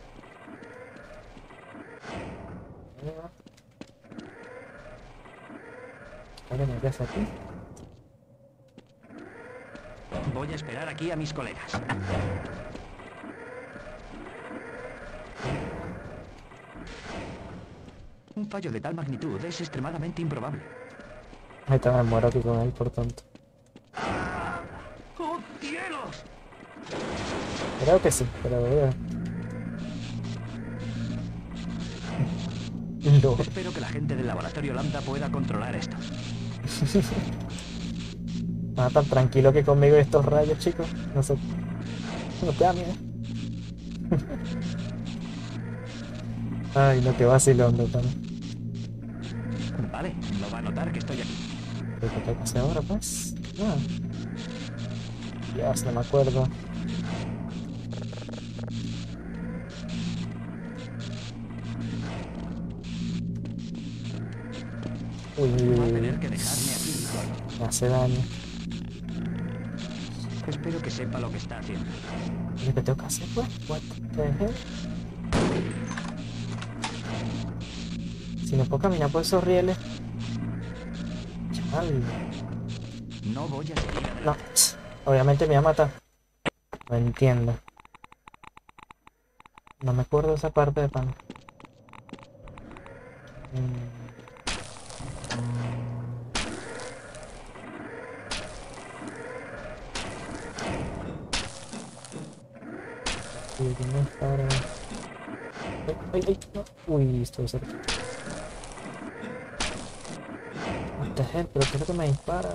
Vale, me ves aquí. Voy a esperar aquí a mis colegas. Un fallo de tal magnitud es extremadamente improbable. Ahí está, me muero aquí con él por tonto. ¡Oh, cielos! Creo que sí, pero voy a ver. No. Espero que la gente del laboratorio Lambda pueda controlar esto. Ah, tan tranquilo que conmigo estos rayos, chicos. No sé. No te da miedo. Ay, no, que vacilón, no también. Vale, no va a notar que estoy aquí. ¿Qué tengo que hacer ahora, pues? Ah. Dios, no me acuerdo. Uy, uy, Va a uy, tener uy. que dejarme aquí. Me hace daño. Espero que sepa lo que está haciendo. ¿Qué tengo que hacer, pues? What the hell? Si no puedo caminar por esos rieles. Chaval. No voy a seguir adelante. No, obviamente me va a matar. No entiendo. No me acuerdo esa parte de pan. Mm. Uy, ¿dónde está ahora? Ay, ay, ay, no. Uy, estoy cerca. What the hell, pero ¿qué es lo que me dispara?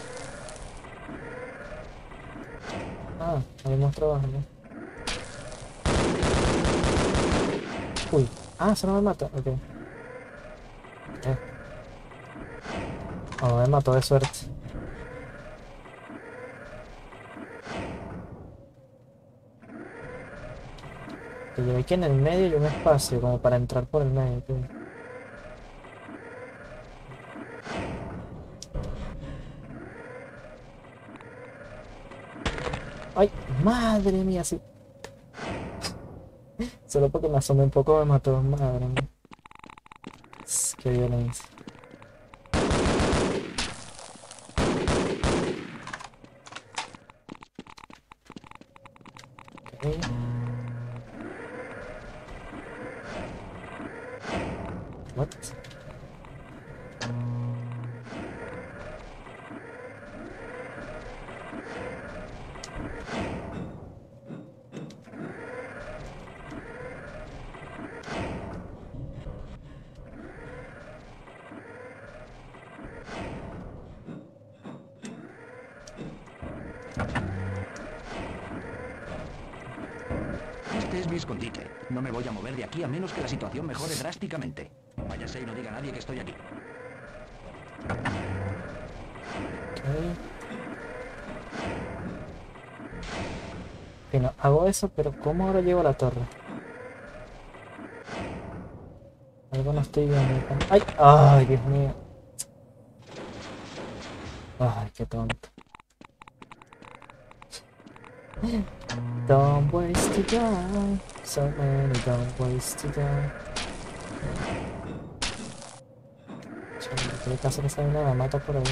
Ah, habíamos trabajado. Uy, ah, eso no me mata, ok. Eh. Oh, me mató de suerte. Que llevé aquí en el medio y un espacio como para entrar por el medio. Ok. Ay, madre mía, sí. Solo porque me asomé un poco me mató, madre mía. Qué violencia. Okay. What? Este es mi escondite. No me voy a mover de aquí a menos que la situación mejore drásticamente. Váyase y no diga a nadie que estoy aquí. Okay. Bueno, hago eso, pero ¿cómo ahora llego a la torre? Algo no estoy viendo. ¡Ay! ¡Ay, Dios mío! ¡Ay, qué tonto! Don't waste to die. So many don't waste to die. Chaval, ¿qué caso que esa vaina la mata por ahí?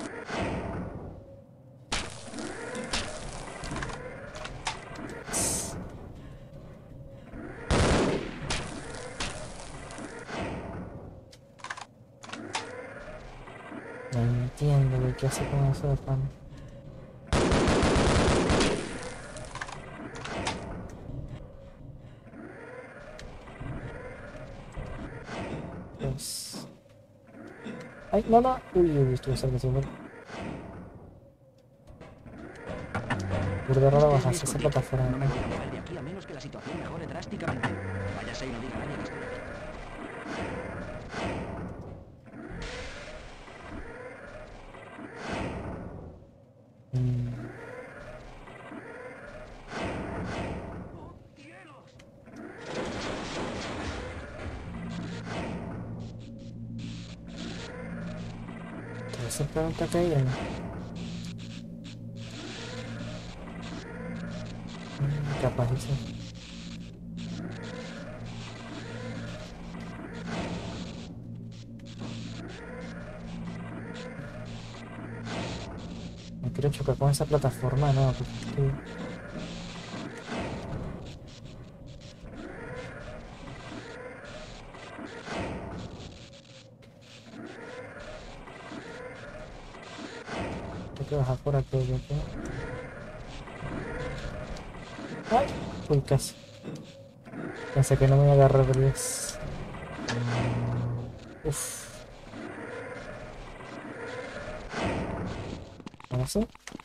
No entiendo güey, qué hace con eso de pan. Pues... Ay, no, no. Uy, uy, estuve cerca, estuve cerca. Burda raro bajarse esa plataforma. No me voy a mover de aquí a menos que la situación mejore drásticamente. Váyase y no diga a nadie que estoy aquí. Mm. Esa pregunta que hay, ¿no? Mm, capaz de ser. No quiero chocar con esa plataforma, no, porque estoy... Hay que bajar por aquello, ¿ok? ¡Ay! Uy, casi. Pensé que no me iba a agarrar diez. Uff. ¿Ahora sí?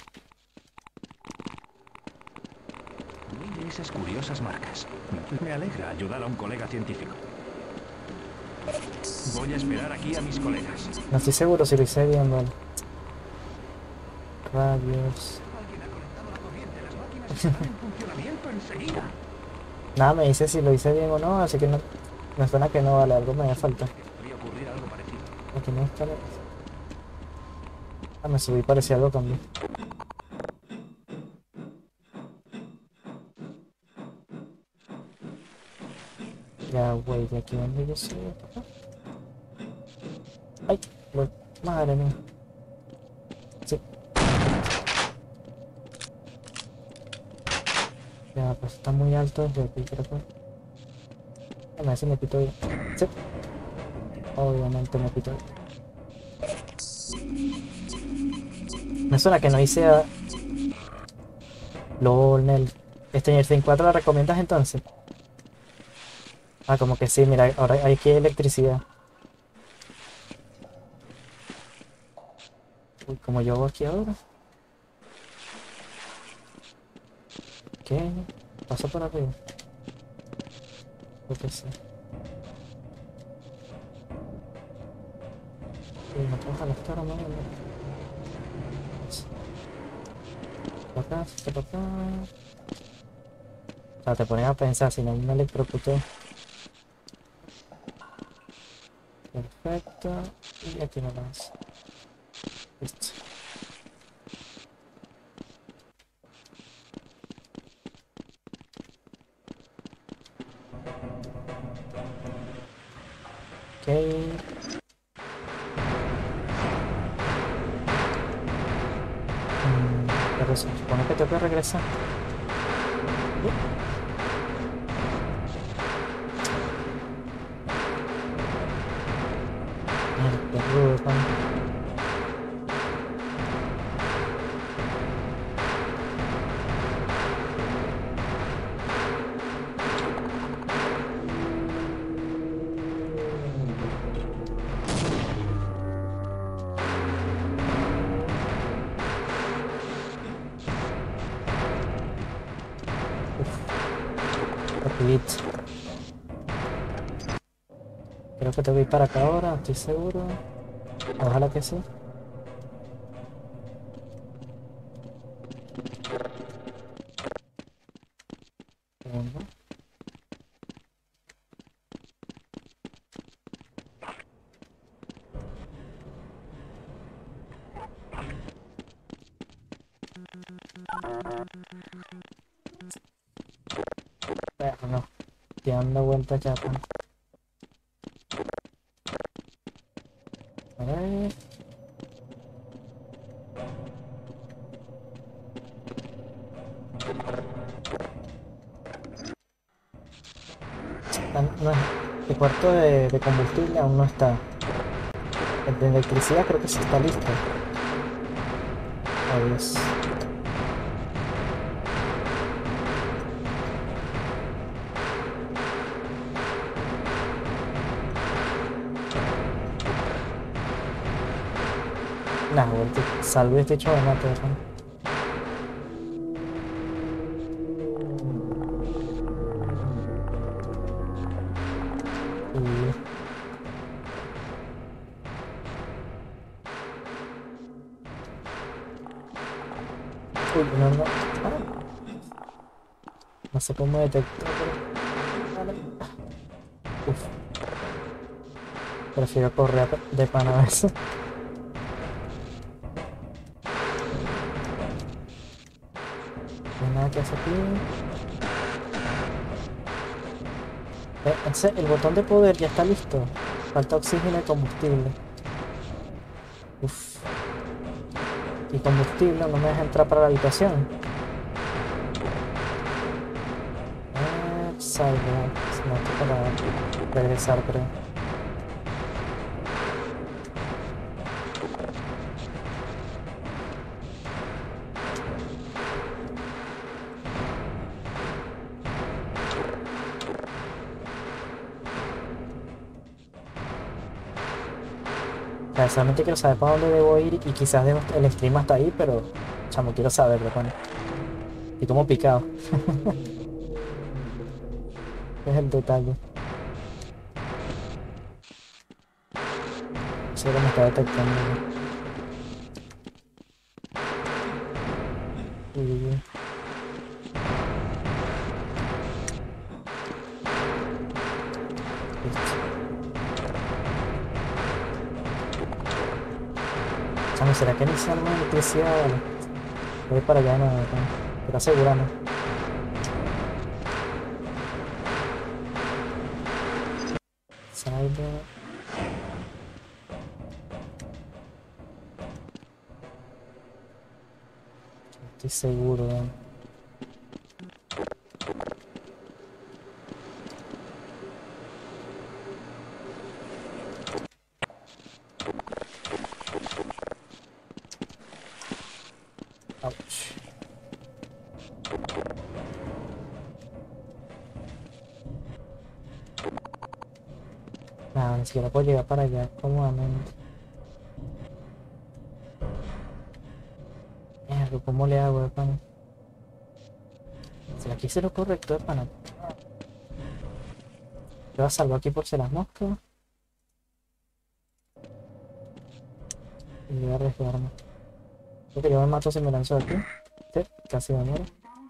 Mire esas curiosas marcas. Me alegra ayudar a un colega científico. Voy a esperar aquí a mis colegas. No estoy seguro si lo hice bien, vale. Radios. Alguien ha conectado la corriente. Las máquinas estarán en funcionamiento enseguida. Nada, me dice si lo hice bien o no, así que no, me suena que no, vale, algo me hace falta. Podría ocurrir algo parecido. Aquí no está la... Ah, me subí, parecía algo también. Ya, güey, de aquí donde yo soy. Ay, voy. Madre mía. Sí. Ya, pues está muy alto desde aquí, creo que. A ver si me quito bien. Sí. Obviamente me quito bien. Me suena que no hice a... LOL, Nel. Stranger Things cuatro, ¿la recomiendas entonces? Ah, como que sí, mira, ahora hay que electricidad. Uy, como yo hago aquí ahora. ¿Qué? Paso por arriba. Creo que sí. Uy, no puedo jalar esta arma, ¿no? Por acá, por acá. O sea, te pones a pensar, si no me electrocuté. Perfecto. Y aquí no más. Listo. Ok. Mm, pero se supone que tengo que regresar. Rapidito. Creo que tengo que ir para acá ahora, estoy seguro. Ojalá que sí. Segundo. Pero no, estoy dando vueltas ya. Pues. A ver. No es, el cuarto de, de combustible aún no está. El de electricidad creo que sí está listo. Adiós. Nah, güey, salve este hecho de mate, ¿no? Uy, no, no. Ah. No sé cómo detectar, pero... Vale. Uf. Prefiero correr de pana a veces. No hay nada que hacer aquí. Eh, ese, el botón de poder ya está listo. Falta oxígeno y combustible. Uf. Y combustible no me deja entrar para la habitación. Eh, salgo. No estoy para regresar, creo. sea, solamente quiero saber para dónde debo ir y quizás debo- el stream hasta ahí, pero chamo, quiero saberlo, bueno. Y como picado. Es el detalle. Seguro me está detectando. Uy, uy, uy. Listo. Chamo, ¿será que ni se arma electricidad? Vale. Voy para allá, no, no, no. Pero aseguramos. Cyber. Estoy seguro, ¿no? Ouch. Nada, ni siquiera puedo llegar para allá cómodamente. Mierda, ¿cómo le hago, hermano? ¿Será que hice lo correcto, hermano? Yo salgo aquí por si las moscas. Y voy a arriesgarme. Creo que yo me mato si me lanzo de aquí. Sí, casi me muero.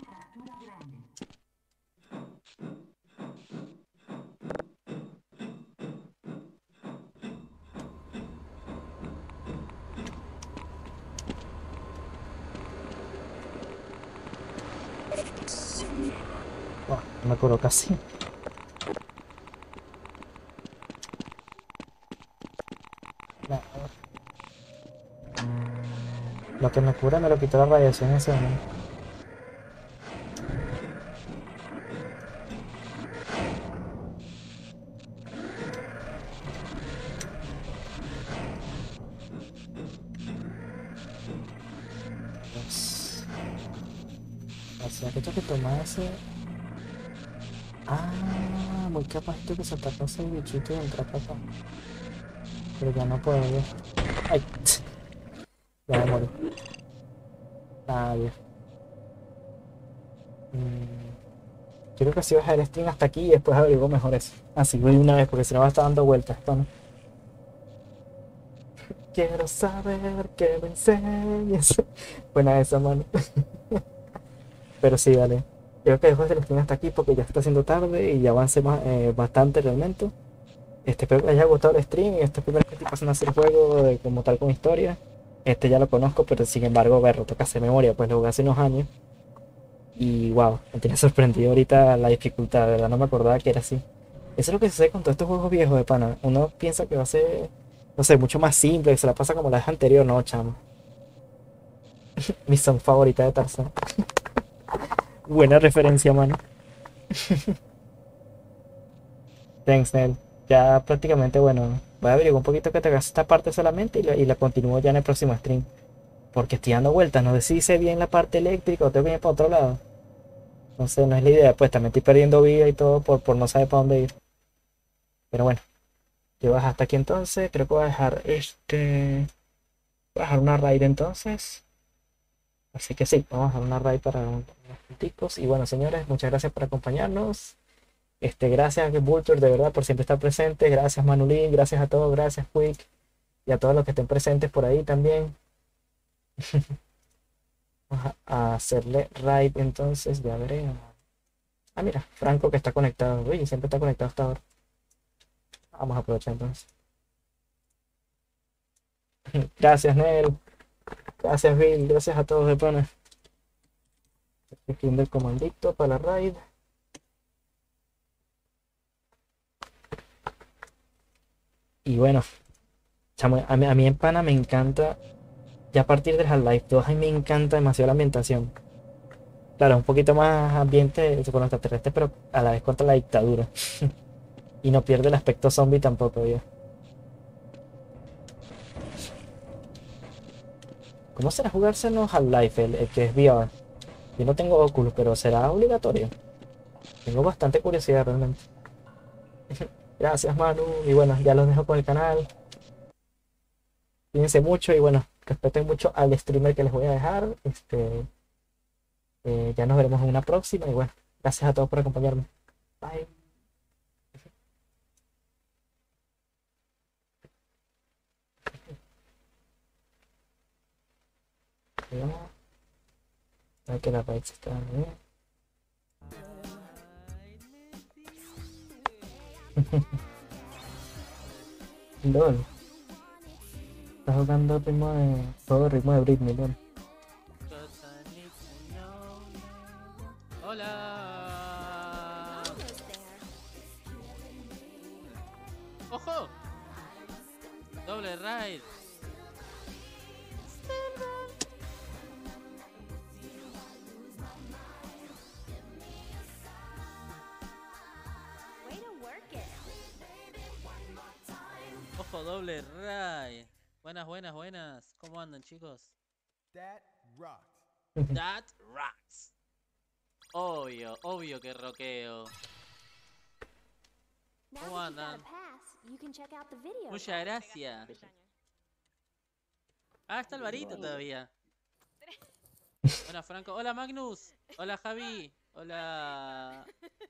Oh, me curó casi. Nah, lo que me cura me lo quitó la radiación en ese momento. Pues, o sea que tengo que tomar ese. Ah, muy capaz de que se atacó ese bichito y entrar para acá. Pero ya no puedo ver. Ay, ya me morí. Ah, bien. Mm, Creo que así bajar el stream hasta aquí y después averiguo mejor eso. Así voy una vez porque si no va a estar dando vueltas esto, ¿no? Quiero saber que me enseñes. Buena esa, mano. Pero sí, dale. Creo que dejo el stream hasta aquí porque ya está haciendo tarde y ya avancé más, eh, bastante realmente. Este, espero que les haya gustado el stream. Este es el primer que estoy pasando a hacer el juego de, como tal con historia. Este ya lo conozco, pero sin embargo, verlo, toca hacer memoria, pues lo jugué hace unos años. Y wow, me tiene sorprendido ahorita la dificultad, de verdad no me acordaba que era así. Eso es lo que sucede con todos estos juegos viejos de pana. Uno piensa que va a ser, no sé, mucho más simple, que se la pasa como la vez anterior, no, chamo. Mi son favorita de Tarzan. Buena referencia, mano. Thanks, Nel. Ya prácticamente, bueno, voy a averiguar un poquito que te hagas esta parte solamente y la, y la continúo ya en el próximo stream. Porque estoy dando vueltas, no sé si hice bien la parte eléctrica o tengo que ir para otro lado. No sé, no es la idea, pues también estoy perdiendo vida y todo por, por no saber para dónde ir. Pero bueno, llevas hasta aquí entonces, creo que voy a dejar este... Voy a dejar una raid entonces. Así que sí, vamos a dejar una raid para un- unos punticos. Y bueno, señores, muchas gracias por acompañarnos. Este, gracias Vulture, de verdad, por siempre estar presente. Gracias Manulín, gracias a todos, gracias Quick. Y a todos los que estén presentes por ahí también. Vamos a a hacerle raid entonces, ya veremos. Ah, mira, Franco que está conectado. Uy, siempre está conectado hasta ahora. Vamos a aprovechar entonces. Gracias, Nel. Gracias, Bill. Gracias a todos de pana. El fin del comandito para la raid. Y bueno, chamo, a mí, a mí en pana me encanta. Ya a partir del Half-Life dos, a mí me encanta demasiado la ambientación. Claro, un poquito más ambiente con los extraterrestres, pero a la vez contra la dictadura. Y no pierde el aspecto zombie tampoco, ya. ¿Cómo será jugarse en los Half-Life, el, el que es V R? Yo no tengo Oculus, pero será obligatorio. Tengo bastante curiosidad realmente. Gracias, Manu. Y bueno, ya los dejo con el canal. Cuídense mucho y bueno, respeten mucho al streamer que les voy a dejar. Este, eh, ya nos veremos en una próxima y bueno, gracias a todos por acompañarme. Bye. Cuidado. A ver que la raíz está bien. LOL. Estás jugando ritmo de. Todo ritmo de Britney, LOL. Hola. ¡Ojo! Doble raid. Ojo, doble raid. Buenas, buenas, buenas. ¿Cómo andan, chicos? That rocks. That rocks. Obvio, obvio que roqueo. ¿Cómo andan? Muchas gracias. Ah, está Alvarito todavía. Hola, Franco. Hola, Magnus. Hola, Javi. Hola,